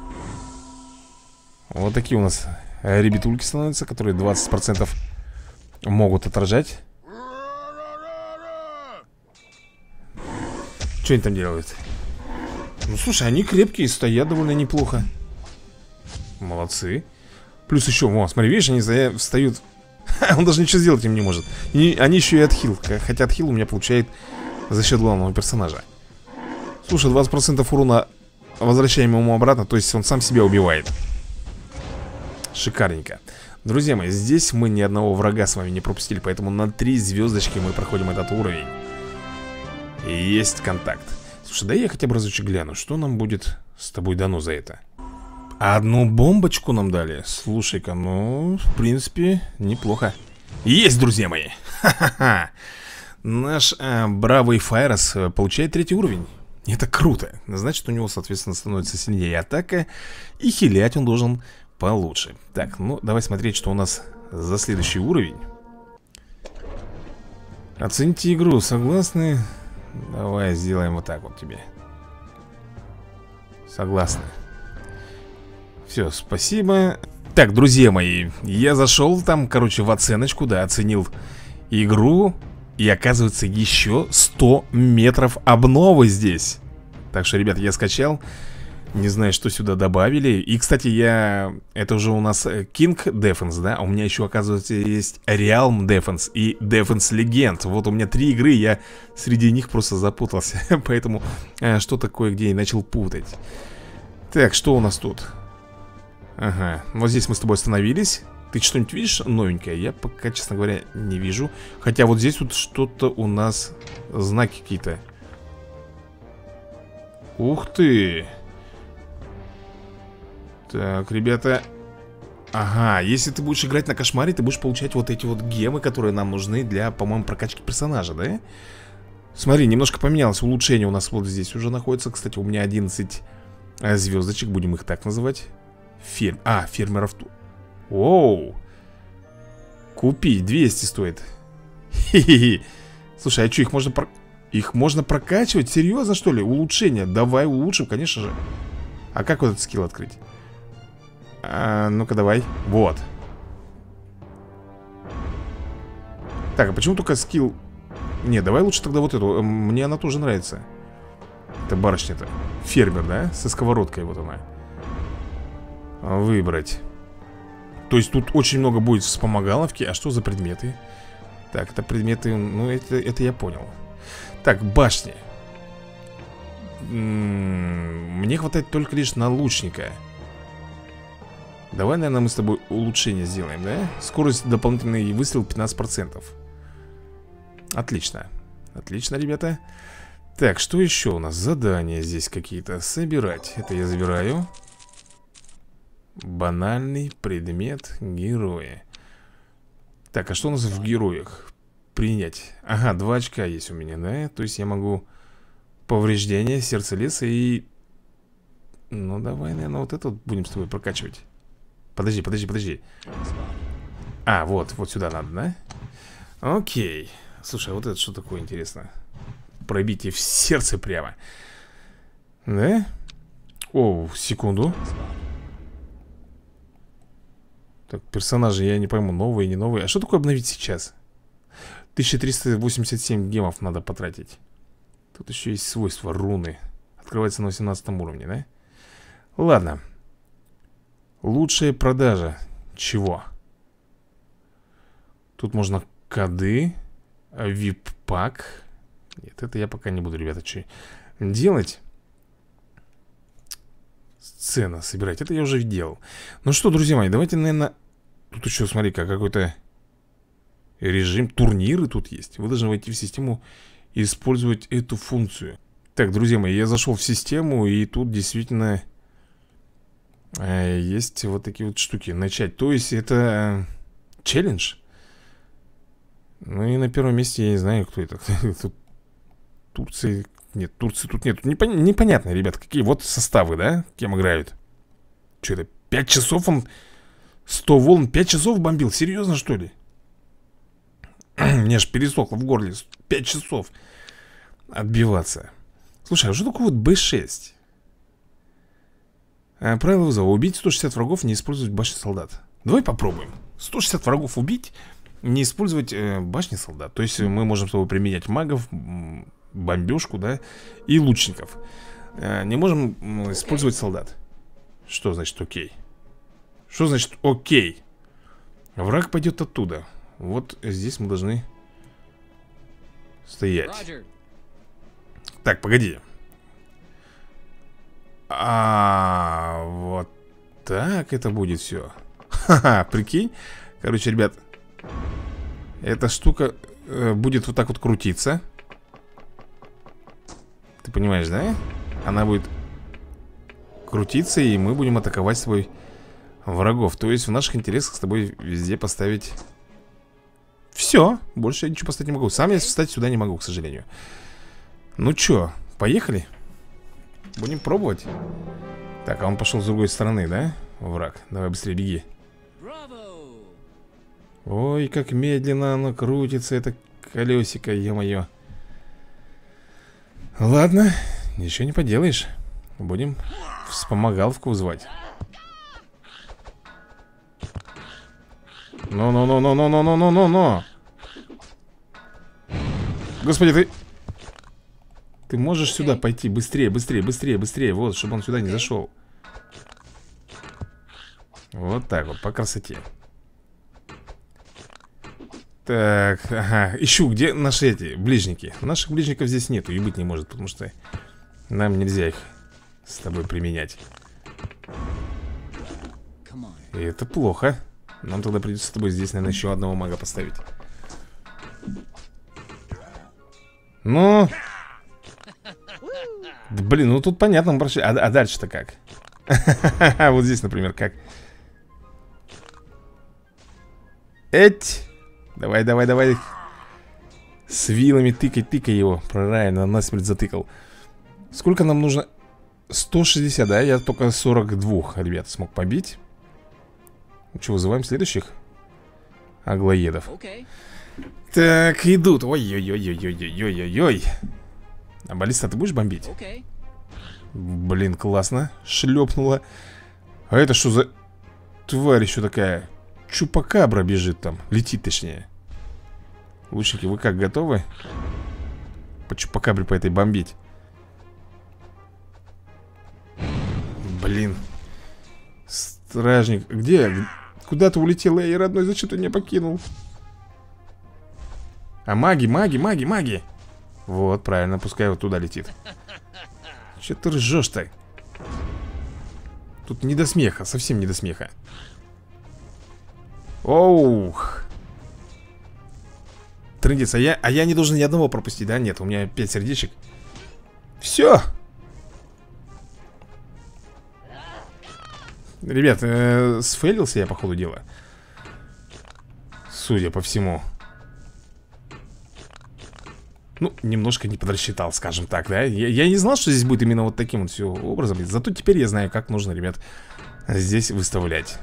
Вот такие у нас ребятульки становятся, которые двадцать процентов могут отражать. Что они там делают? Ну, слушай, они крепкие, стоят довольно неплохо. Молодцы. Плюс еще, вот, смотри, видишь, они встают. Он даже ничего сделать им не может. И они еще и отхил. Хотя отхил у меня получает за счет главного персонажа. Слушай, двадцать процентов урона возвращаем ему обратно. То есть он сам себя убивает. Шикарненько. Друзья мои, здесь мы ни одного врага с вами не пропустили. Поэтому на три звездочки мы проходим этот уровень. И есть контакт. Слушай, да я хотя бы разочек гляну, что нам будет с тобой дано за это. Одну бомбочку нам дали. Слушай-ка, ну, в принципе, неплохо. Есть, друзья мои. Ха-ха-ха. Наш э, бравый Файрос получает третий уровень. Это круто. Значит, у него, соответственно, становится сильнее атака. И хилять он должен получше. Так, ну, давай смотреть, что у нас за следующий уровень. Оцените игру, согласны? Давай сделаем вот так вот тебе. Согласны. Все, спасибо. Так, друзья мои, я зашел там, короче, в оценочку, да, оценил игру. И оказывается, еще сто метров обновы здесь. Так что, ребят, я скачал. Не знаю, что сюда добавили. И, кстати, я... Это уже у нас King Defense, да? А у меня еще, оказывается, есть Realm Defense и Defense Legend. Вот у меня три игры, я среди них просто запутался. Поэтому э, что-то кое-где и начал путать. Так, что у нас тут? Ага, вот здесь мы с тобой остановились. Ты что-нибудь видишь новенькое? Я пока, честно говоря, не вижу. Хотя вот здесь вот что-то у нас... Знаки какие-то. Ух ты! Так, ребята. Ага, если ты будешь играть на кошмаре, ты будешь получать вот эти вот гемы, которые нам нужны для, по-моему, прокачки персонажа, да? Смотри, немножко поменялось. Улучшение у нас вот здесь уже находится. Кстати, у меня одиннадцать звездочек, будем их так называть. Ферм... А, фермеров... Оу. Купи, двести стоит. Хе-хе-хе. Слушай, а что, их можно про... Их можно прокачивать? Серьезно, что ли? Улучшение. Давай улучшим, конечно же. А как вот этот скилл открыть? А, ну-ка, давай. Вот. Так, а почему только скилл... Не, давай лучше тогда вот эту. Мне она тоже нравится. Это барышня-то. Фермер, да? Со сковородкой вот она. Выбрать. То есть тут очень много будет вспомогаловки. А что за предметы? Так, это предметы... Ну, это, это я понял. Так, башни. М-м, мне хватает только лишь на лучника. Давай, наверное, мы с тобой улучшение сделаем, да? Скорость дополнительный выстрел пятнадцать процентов. Отлично. Отлично, ребята. Так, что еще у нас? Задания здесь какие-то. Собирать. Это я забираю. Банальный предмет героя. Так, а что у нас в героях? Принять. Ага, два очка есть у меня, да? То есть я могу повреждение сердца леса и... Ну, давай, наверное, вот это вот будем с тобой прокачивать. Подожди, подожди, подожди. А, вот, вот сюда надо, да? Окей. Слушай, а вот это что такое, интересно? Пробитие в сердце прямо. Да? О, секунду. Так, персонажи, я не пойму, новые, не новые. А что такое обновить сейчас? тысяча триста восемьдесят семь гемов надо потратить. Тут еще есть свойства руны. Открывается на восемнадцатом уровне, да? Ладно. Лучшая продажа. Чего? Тут можно коды. вип-пак. Нет, это я пока не буду, ребята, что делать. Сцена собирать. Это я уже делал. Ну что, друзья мои, давайте, наверное... Тут еще, смотри-ка, какой-то режим. Турниры тут есть. Вы должны войти в систему и использовать эту функцию. Так, друзья мои, я зашел в систему, и тут действительно э, есть вот такие вот штуки. Начать. То есть это э, челлендж. Ну и на первом месте я не знаю, кто это. Тут Турция... Нет, Турции тут нет. Непон... Непонятно, ребят, какие вот составы, да? Кем играют. Что это, пять часов он... сто волн, пять часов бомбил? Серьезно, что ли? Мне аж пересохло в горле. Пять часов отбиваться. Слушай, а что такое вот бэ шесть? а, Правило вызова. Убить сто шестьдесят врагов, не использовать башни солдат. Давай попробуем. сто шестьдесят врагов убить, не использовать э, башни солдат. То есть мы можем с тобой применять магов, бомбежку, да, и лучников. э, Не можем э, использовать солдат. Что значит окей? Что значит окей? Враг пойдет оттуда. Вот здесь мы должны стоять. Так, погоди. А, вот так это будет все. Ха-ха, прикинь. Короче, ребят, эта штука э, будет вот так вот крутиться. Ты понимаешь, да? Она будет крутиться, и мы будем атаковать свой врагов. То есть в наших интересах с тобой везде поставить... Все, больше я ничего поставить не могу. Сам я встать сюда не могу, к сожалению. Ну чё, поехали? Будем пробовать. Так, а он пошел с другой стороны, да? Враг, давай быстрее беги. Ой, как медленно оно крутится, это колесико, ё-моё. Ладно, ничего не поделаешь. Будем вспомогаловку вызывать. Но-но-но-но-но-но-но-но-но. Господи, ты... Ты можешь okay. сюда пойти быстрее, быстрее, быстрее, быстрее. Вот, чтобы он сюда не зашел. Вот так вот, по красоте. Так, ага, ищу, где наши эти ближники. Наших ближников здесь нету и быть не может, потому что нам нельзя их с тобой применять. И это плохо. Нам тогда придется с тобой здесь, наверное, еще одного мага поставить. Ну... Да, блин, ну тут понятно, а, а дальше-то как? Вот здесь, например, как? Эть! Давай, давай, давай. С вилами тыкай, тыкай его. Правильно, насмерть затыкал. Сколько нам нужно? сто шестьдесят, да? Я только сорок два, ребят, смог побить. Ну что, вызываем следующих аглоедов. Okay. Так, идут. Ой-ой-ой-ой-ой-ой-ой-ой. А баллиста ты будешь бомбить? Okay. Блин, классно. Шлепнула. А это что за тварь еще такая? Чупакабра бежит там. Летит точнее. Лучники, вы как, готовы? По чупакабре по этой бомбить? Блин. Стражник. Где? Куда ты улетел, эй, родной? Зачем ты меня покинул? А маги, маги, маги, маги. Вот, правильно, пускай вот туда летит. Че ты ржешь-то? Тут не до смеха, совсем не до смеха. Оух. Трындец, а я, а я не должен ни одного пропустить, да? Нет, у меня пять сердечек. Все. Ребят, э, сфейлился я по ходу дела. Судя по всему. Ну, немножко не подрасчитал, скажем так, да? Я, я не знал, что здесь будет именно вот таким вот все образом. Зато теперь я знаю, как нужно, ребят, здесь выставлять.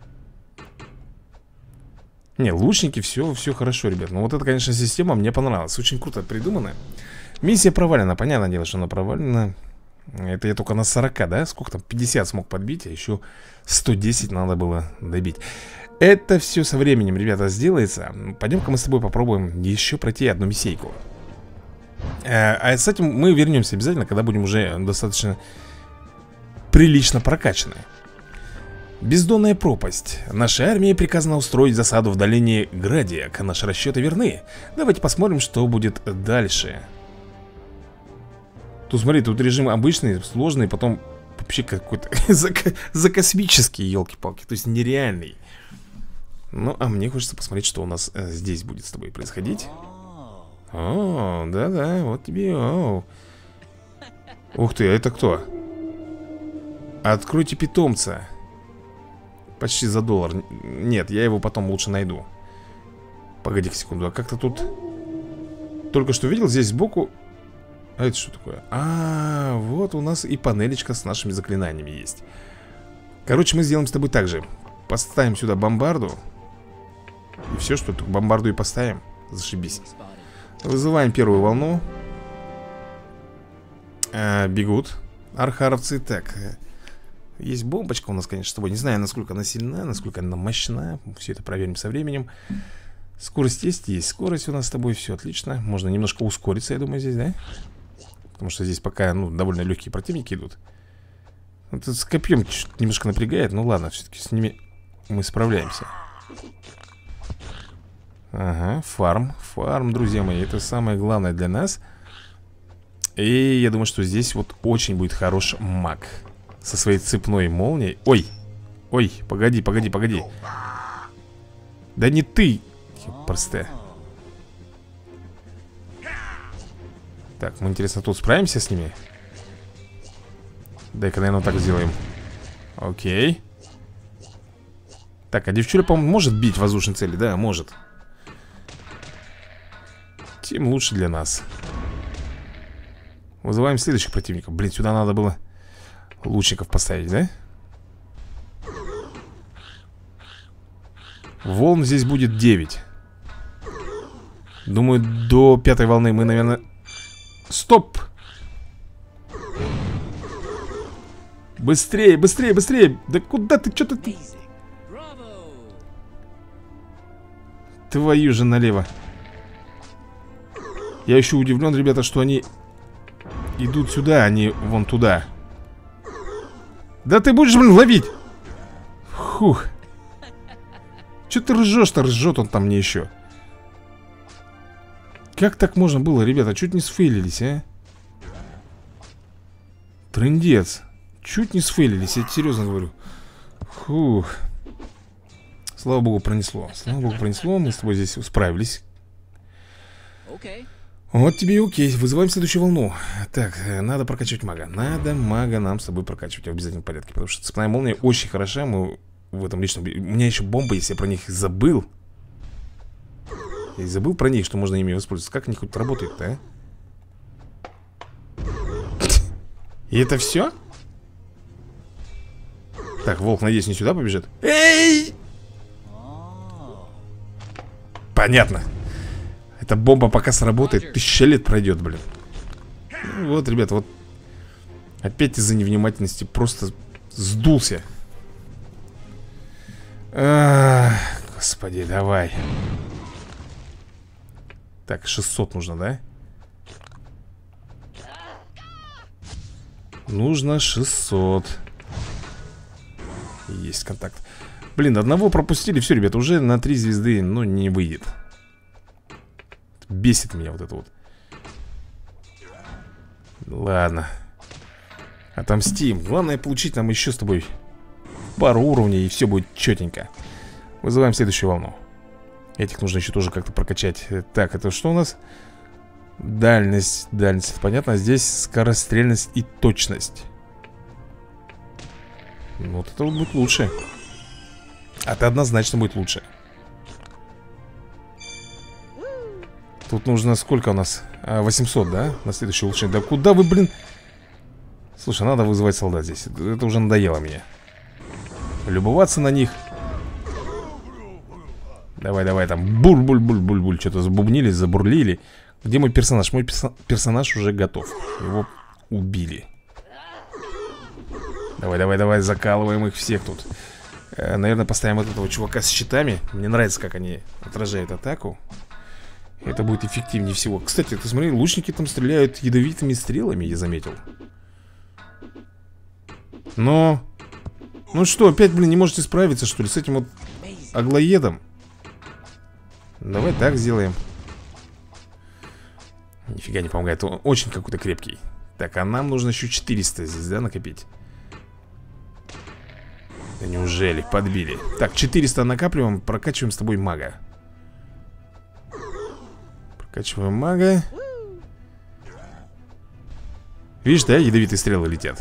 Не, лучники, все, все хорошо, ребят. Ну вот эта, конечно, система мне понравилась. Очень круто придумана. Миссия провалена, понятное дело, что она провалена. Это я только на сорок, да? Сколько там? пятьдесят смог подбить, а еще сто десять надо было добить. Это все со временем, ребята, сделается. Пойдем-ка мы с тобой попробуем еще пройти одну миссейку. А с этим мы вернемся обязательно, когда будем уже достаточно прилично прокачаны. Бездонная пропасть. Нашей армии приказано устроить засаду в долине Градиак. Наши расчеты верны. Давайте посмотрим, что будет дальше. Тут смотри, тут режим обычный, сложный, потом вообще какой-то закосмический, елки-палки, то есть нереальный. Ну, а мне хочется посмотреть, что у нас э, здесь будет с тобой происходить. О, да-да, вот тебе, о. Ух ты, а это кто? Откройте питомца. Почти за доллар. Нет, я его потом лучше найду. Погоди-ка секунду, а как-то тут... Только что видел, здесь сбоку... А это что такое? А, вот у нас и панелечка с нашими заклинаниями есть. Короче, мы сделаем с тобой так же. Поставим сюда бомбарду. И все, что тут бомбарду и поставим. Зашибись. Вызываем первую волну. а, Бегут архаровцы. Так, есть бомбочка у нас, конечно, с тобой. Не знаю, насколько она сильна, насколько она мощна. Все это проверим со временем. Скорость есть? Есть скорость у нас с тобой. Все отлично. Можно немножко ускориться, я думаю, здесь, да? Потому что здесь пока, ну, довольно легкие противники идут. Это с копьем немножко напрягает. Ну ладно, все-таки с ними мы справляемся. Ага, фарм. Фарм, друзья мои, это самое главное для нас. И я думаю, что здесь вот очень будет хорош маг. Со своей цепной молнией. Ой, ой, погоди, погоди, погоди. Да не ты, простая. Так, мы, интересно, тут справимся с ними? Дай-ка, наверное, вот так сделаем. Окей. Так, а девчуля, по-моему, может бить воздушные цели? Да, может. Тем лучше для нас. Вызываем следующих противников. Блин, сюда надо было лучников поставить, да? Волн здесь будет девять. Думаю, до пятой волны мы, наверное... Стоп! Быстрее, быстрее, быстрее! Да куда ты, что ты... Твою же налево. Я еще удивлен, ребята, что они идут сюда, а не вон туда. Да ты будешь, блин, ловить! Фух. Че ты ржешь-то? Ржет он там мне еще. Как так можно было, ребята? Чуть не сфейлились, а? Трындец. Чуть не сфейлились, я тебе серьезно говорю. Фух. Слава богу, пронесло. Слава богу, пронесло. Мы с тобой здесь справились. Вот тебе и окей. Вызываем следующую волну. Так, надо прокачивать мага. Надо мага нам с тобой прокачивать в обязательном порядке. Потому что цепная молния очень хороша. Мы в этом личном... У меня еще бомбы, если я про них забыл. Я забыл про них, что можно ими воспользоваться. Как они хоть работают-то, а? И это все? Так, волк, надеюсь, не сюда побежит. Эй! Понятно. Эта бомба пока сработает, тысяча лет пройдет, блин. Ну, вот, ребята, вот опять из-за невнимательности просто сдулся. А, господи, давай. Так, шестьсот нужно, да? Нужно шестьсот. Есть контакт. Блин, одного пропустили, все, ребята, уже на три звезды, ну, не выйдет. Бесит меня вот это вот. Ладно. Отомстим. Главное получить нам еще с тобой пару уровней, и все будет четенько. Вызываем следующую волну. Этих нужно еще тоже как-то прокачать. Так, это что у нас? Дальность, дальность, это понятно. Здесь скорострельность и точность. Вот это вот будет лучше. Это однозначно будет лучше. Тут нужно сколько у нас? А, восемьсот, да? На следующее улучшение. Да куда вы, блин? Слушай, надо вызывать солдат здесь. Это уже надоело мне. Любоваться на них. Давай, давай, там буль-буль-буль-буль-буль. Что-то забубнили, забурлили. Где мой персонаж? Мой перso персонаж уже готов. Его убили. Давай, давай, давай, закалываем их всех тут. э, Наверное, поставим вот этого чувака с щитами. Мне нравится, как они отражают атаку. Это будет эффективнее всего. Кстати, ты смотри, лучники там стреляют ядовитыми стрелами, я заметил. Но... Ну что, опять, блин, не можете справиться, что ли, с этим вот аглоедом? Давай так сделаем. Нифига не помогает, он очень какой-то крепкий. Так, а нам нужно еще четыреста здесь, да, накопить? Да неужели, подбили. Так, четыреста накапливаем, прокачиваем с тобой мага. Прокачиваем мага. Видишь, да, ядовитые стрелы летят.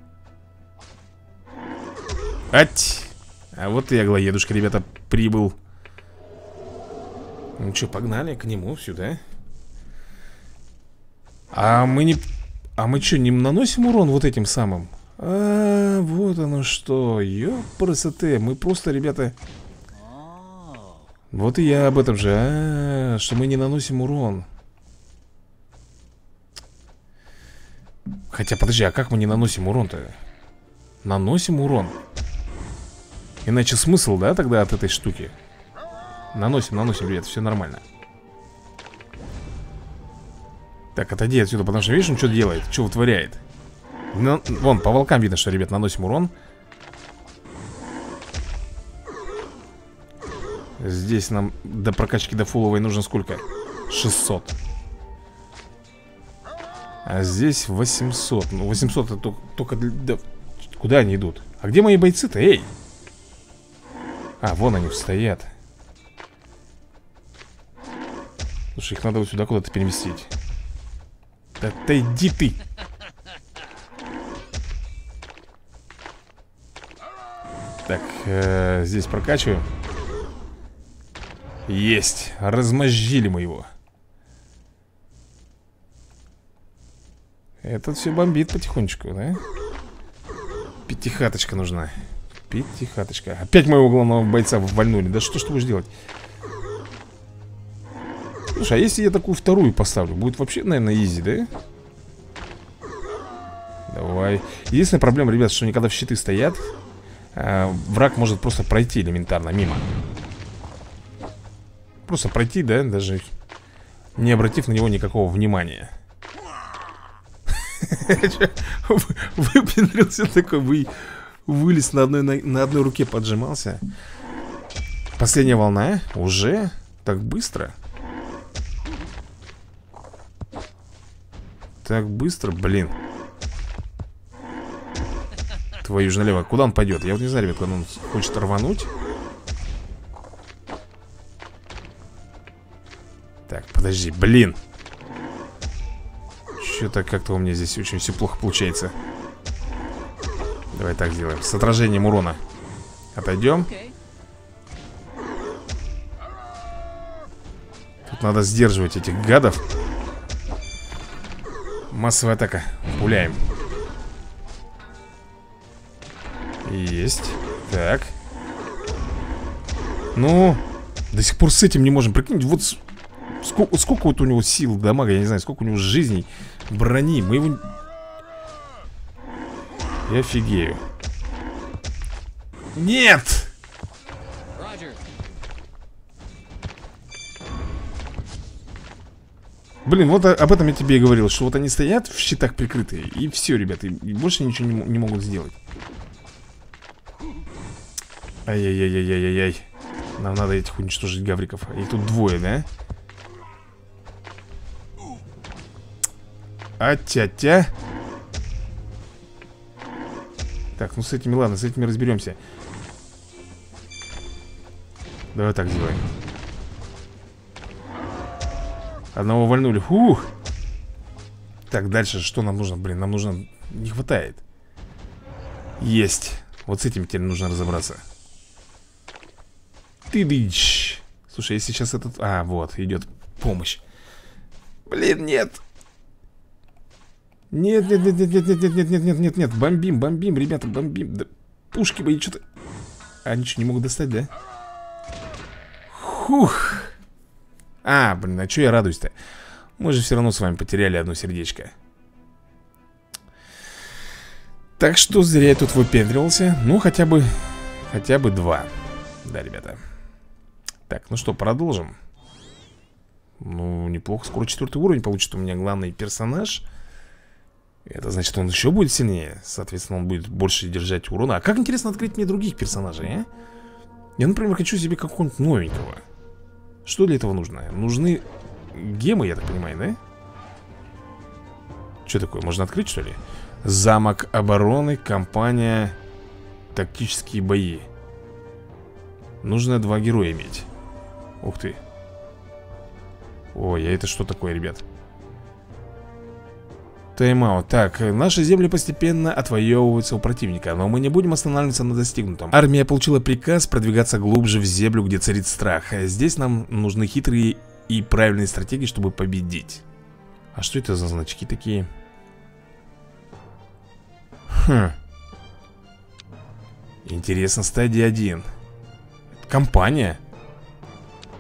Ать! А вот и аглоедушка, ребята, прибыл. Ну что, погнали к нему сюда. А мы не... А мы что, не наносим урон вот этим самым? А, вот оно что. Ёпрсоте. Мы просто, ребята... Вот и я об этом же, а, что мы не наносим урон. Хотя, подожди, а как мы не наносим урон-то? Наносим урон. Иначе смысл, да, тогда от этой штуки? Наносим, наносим, ребят, все нормально. Так, отойди отсюда, потому что, видишь, он что делает, что вытворяет. На... Вон, по волкам видно, что, ребят, наносим урон. Здесь нам до прокачки до фуловой нужно сколько? шестьсот. А здесь восемьсот. Ну, восемьсот это только для... Да, куда они идут? А где мои бойцы-то? Эй! А, вон они стоят. Слушай, их надо вот сюда куда-то переместить. Да отойди ты! Так, э, здесь прокачиваем. Есть! Размозжили мы его. Этот все бомбит потихонечку, да? Пятихаточка нужна. Пятихаточка. Опять моего главного бойца ввальнули. Да что ж ты будешь делать? Слушай, а если я такую вторую поставлю? Будет вообще, наверное, изи, да? Давай. Единственная проблема, ребят, что они когда в щиты стоят, э, враг может просто пройти элементарно мимо. Просто пройти, да, даже не обратив на него никакого внимания. Выпендрился такой, вы, вылез на одной, на, на одной руке, поджимался. Последняя волна, уже так быстро. Так быстро, блин. Твою же налево, куда он пойдет? Я вот не знаю, ребят, куда он хочет рвануть. Так, подожди, блин. Что-то как-то у меня здесь очень все плохо получается. Давай так сделаем. С отражением урона. Отойдем. Тут надо сдерживать этих гадов. Массовая атака. Пуляем. Есть. Так. Ну, до сих пор с этим не можем. Прикинь, вот сколько, сколько вот у него сил, дамага, я не знаю, сколько у него жизней, брони. Мы его... Я офигею. Нет! Блин, вот об этом я тебе и говорил, что вот они стоят в щитах прикрытые, и все, ребята, и больше ничего не, не могут сделать. Ай-яй-яй-яй-яй-яй. Нам надо этих уничтожить гавриков. Их тут двое, да? А-тя-тя. Так, ну с этими, ладно, с этими разберемся. Давай так сделаем. Одного вальнули. Фух. Так, дальше что нам нужно? Блин, нам нужно... Не хватает. Есть. Вот с этим теперь нужно разобраться. Ты дыщ. Слушай, если сейчас этот... А, вот, идет помощь. Блин, нет. Нет, нет, нет, нет, нет, нет, нет, нет, нет, нет, нет, нет. Бомбим, бомбим, ребята, бомбим. Да, пушки мои что-то... А, ничего не могут достать, да? Хух. А, блин, а что я радуюсь-то? Мы же все равно с вами потеряли одно сердечко. Так что зря я тут выпендривался. Ну, хотя бы... Хотя бы два. Да, ребята. Так, ну что, продолжим. Ну, неплохо. Скоро четвертый уровень получит у меня главный персонаж. Это значит, он еще будет сильнее. Соответственно, он будет больше держать урона. А как интересно открыть мне других персонажей, а? Я, например, хочу себе какого-нибудь новенького. Что для этого нужно? Нужны гемы, я так понимаю, да? Что такое? Можно открыть, что ли? Замок обороны, компания, тактические бои. Нужно два героя иметь. Ух ты. Ой, а это что такое, ребят? Тайм-аут. Так, наши земли постепенно отвоевываются у противника, но мы не будем останавливаться на достигнутом. Армия получила приказ продвигаться глубже в землю, где царит страх. Здесь нам нужны хитрые и правильные стратегии, чтобы победить. А что это за значки такие? Хм. Интересно, стадия один. Компания.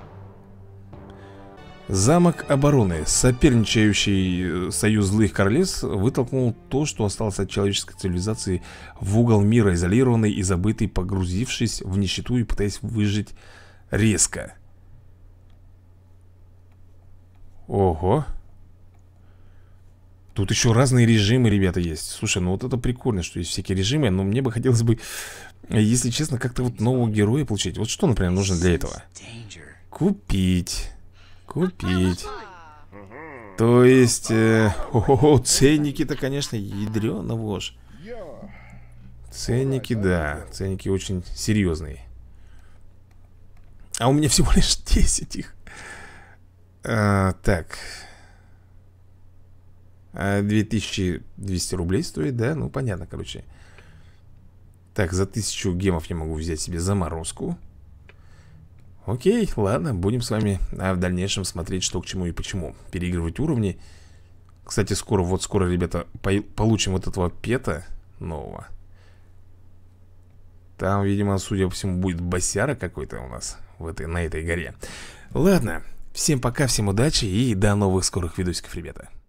Замок обороны. Соперничающий союз злых королевств вытолкнул то, что осталось от человеческой цивилизации, в угол мира, изолированный и забытый, погрузившись в нищету и пытаясь выжить резко. Ого. Тут еще разные режимы, ребята, есть. Слушай, ну вот это прикольно, что есть всякие режимы. Но мне бы хотелось бы, если честно, как-то вот нового героя получить. Вот что, например, нужно для этого? Купить. Купить. То есть э, о, ценники-то, конечно, ядрёно вошь. Ценники, да. Ценники очень серьезные. А у меня всего лишь десять их. а, Так. две тысячи двести рублей стоит, да? Ну, понятно, короче. Так, за тысячу гемов я могу взять себе заморозку. Окей, ладно, будем с вами а в дальнейшем смотреть, что к чему и почему. Переигрывать уровни. Кстати, скоро, вот скоро, ребята, по получим вот этого пета нового. Там, видимо, судя по всему, будет босяра какой-то у нас в этой, на этой горе. Ладно, всем пока, всем удачи и до новых скорых видосиков, ребята.